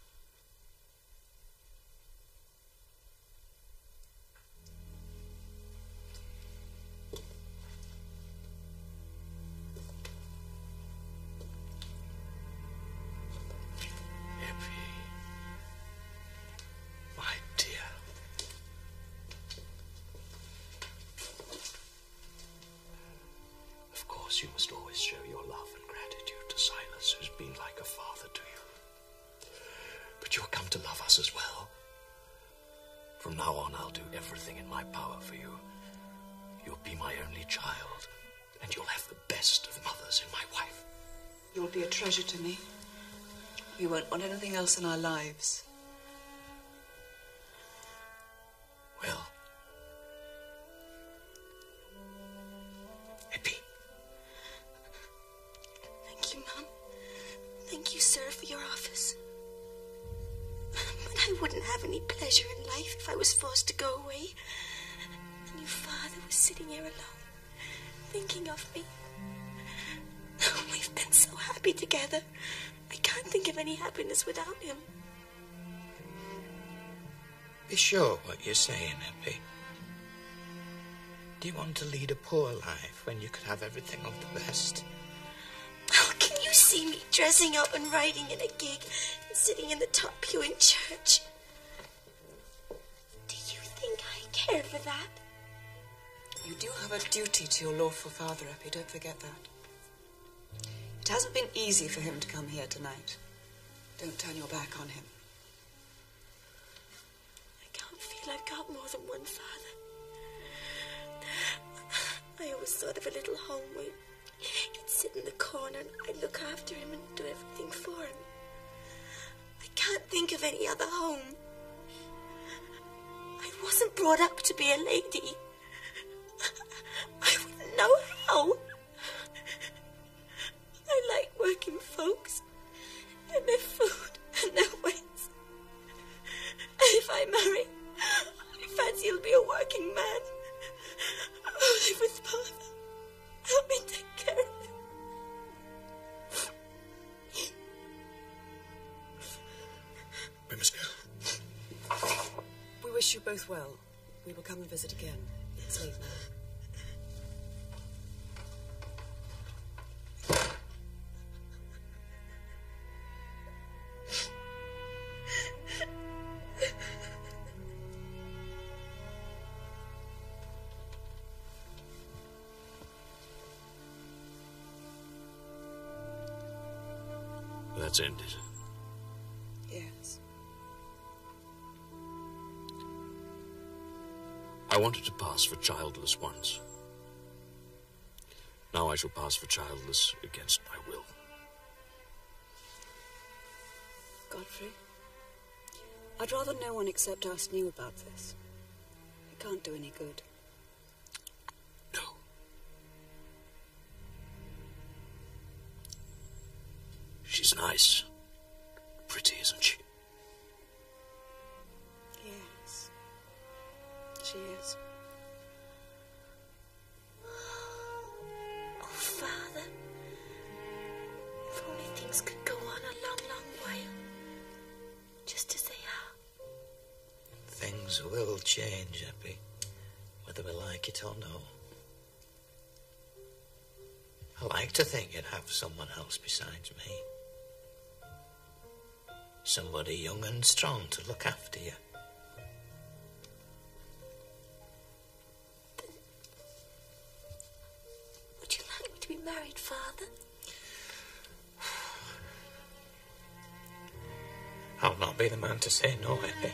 You must always show your love and gratitude to Silas, who's been like a father to you. But you'll come to love us as well. From now on, I'll do everything in my power for you. You'll be my only child, and you'll have the best of mothers in my wife. You'll be a treasure to me. We won't want anything else in our lives. Well, Eppie. Thank you, Mum. Thank you, sir, for your office. But I wouldn't have any pleasure in life if I was forced to go away. And your father was sitting here alone, thinking of me. We've been so happy together. I can't think of any happiness without him. Be sure what you're saying, Eppie. Do you want to lead a poor life when you could have everything of the best? Oh, can you see me dressing up and riding in a gig and sitting in the top pew in church? Do you think I care for that? You do have a duty to your lawful father, Eppie. Don't forget that. It hasn't been easy for him to come here tonight. Don't turn your back on him. I can't feel I've got more than one father. I always thought of a little home where he'd sit in the corner and I'd look after him and do everything for him. I can't think of any other home. I wasn't brought up to be a lady. I wouldn't know how. wish you both well. We will come and visit again. It's late now. That's ended. Yes. I wanted to pass for childless once. Now I shall pass for childless against my will. Godfrey, I'd rather no one except us knew about this. It can't do any good. She's nice. Pretty, isn't she? Yes. She is. Oh, Father. If only things could go on a long, long while. Just as they are. Things will change, Eppie, whether we like it or no. I like to think you'd have someone else besides me. Somebody young and strong to look after you. Would you like me to be married, Father? I'll not be the man to say no, Eppie.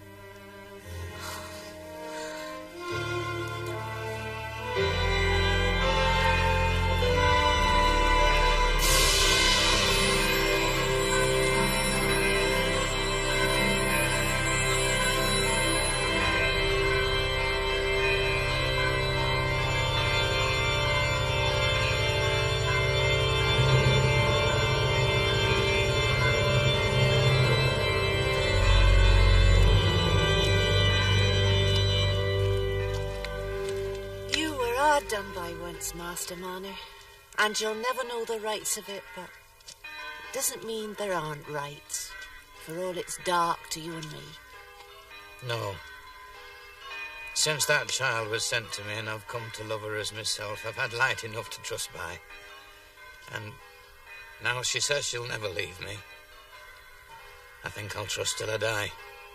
Done by once, Master Manor, and you'll never know the rights of it, but it doesn't mean there aren't rights, for all it's dark to you and me. No. Since that child was sent to me and I've come to love her as myself, I've had light enough to trust by. And now she says she'll never leave me. I think I'll trust till I die.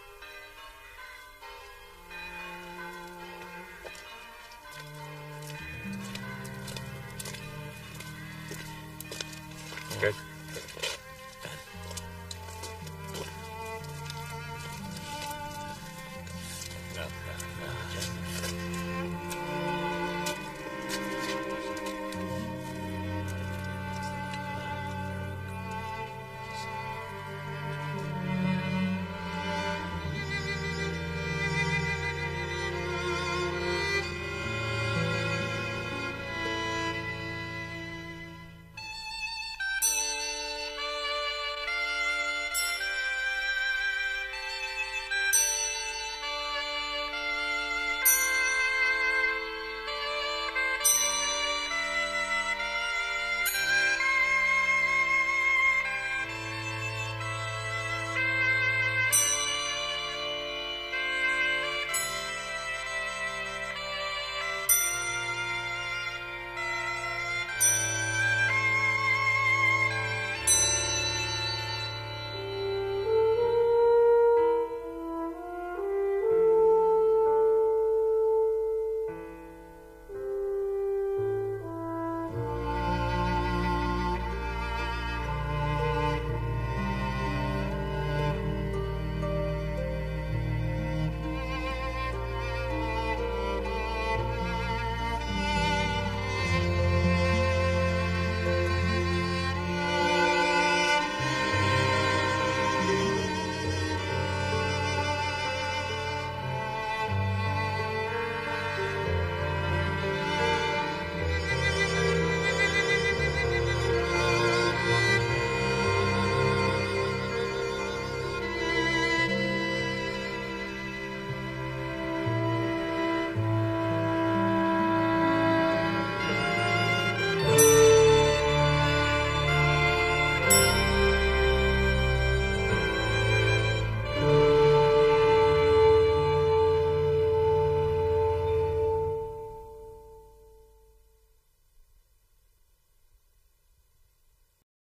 Good.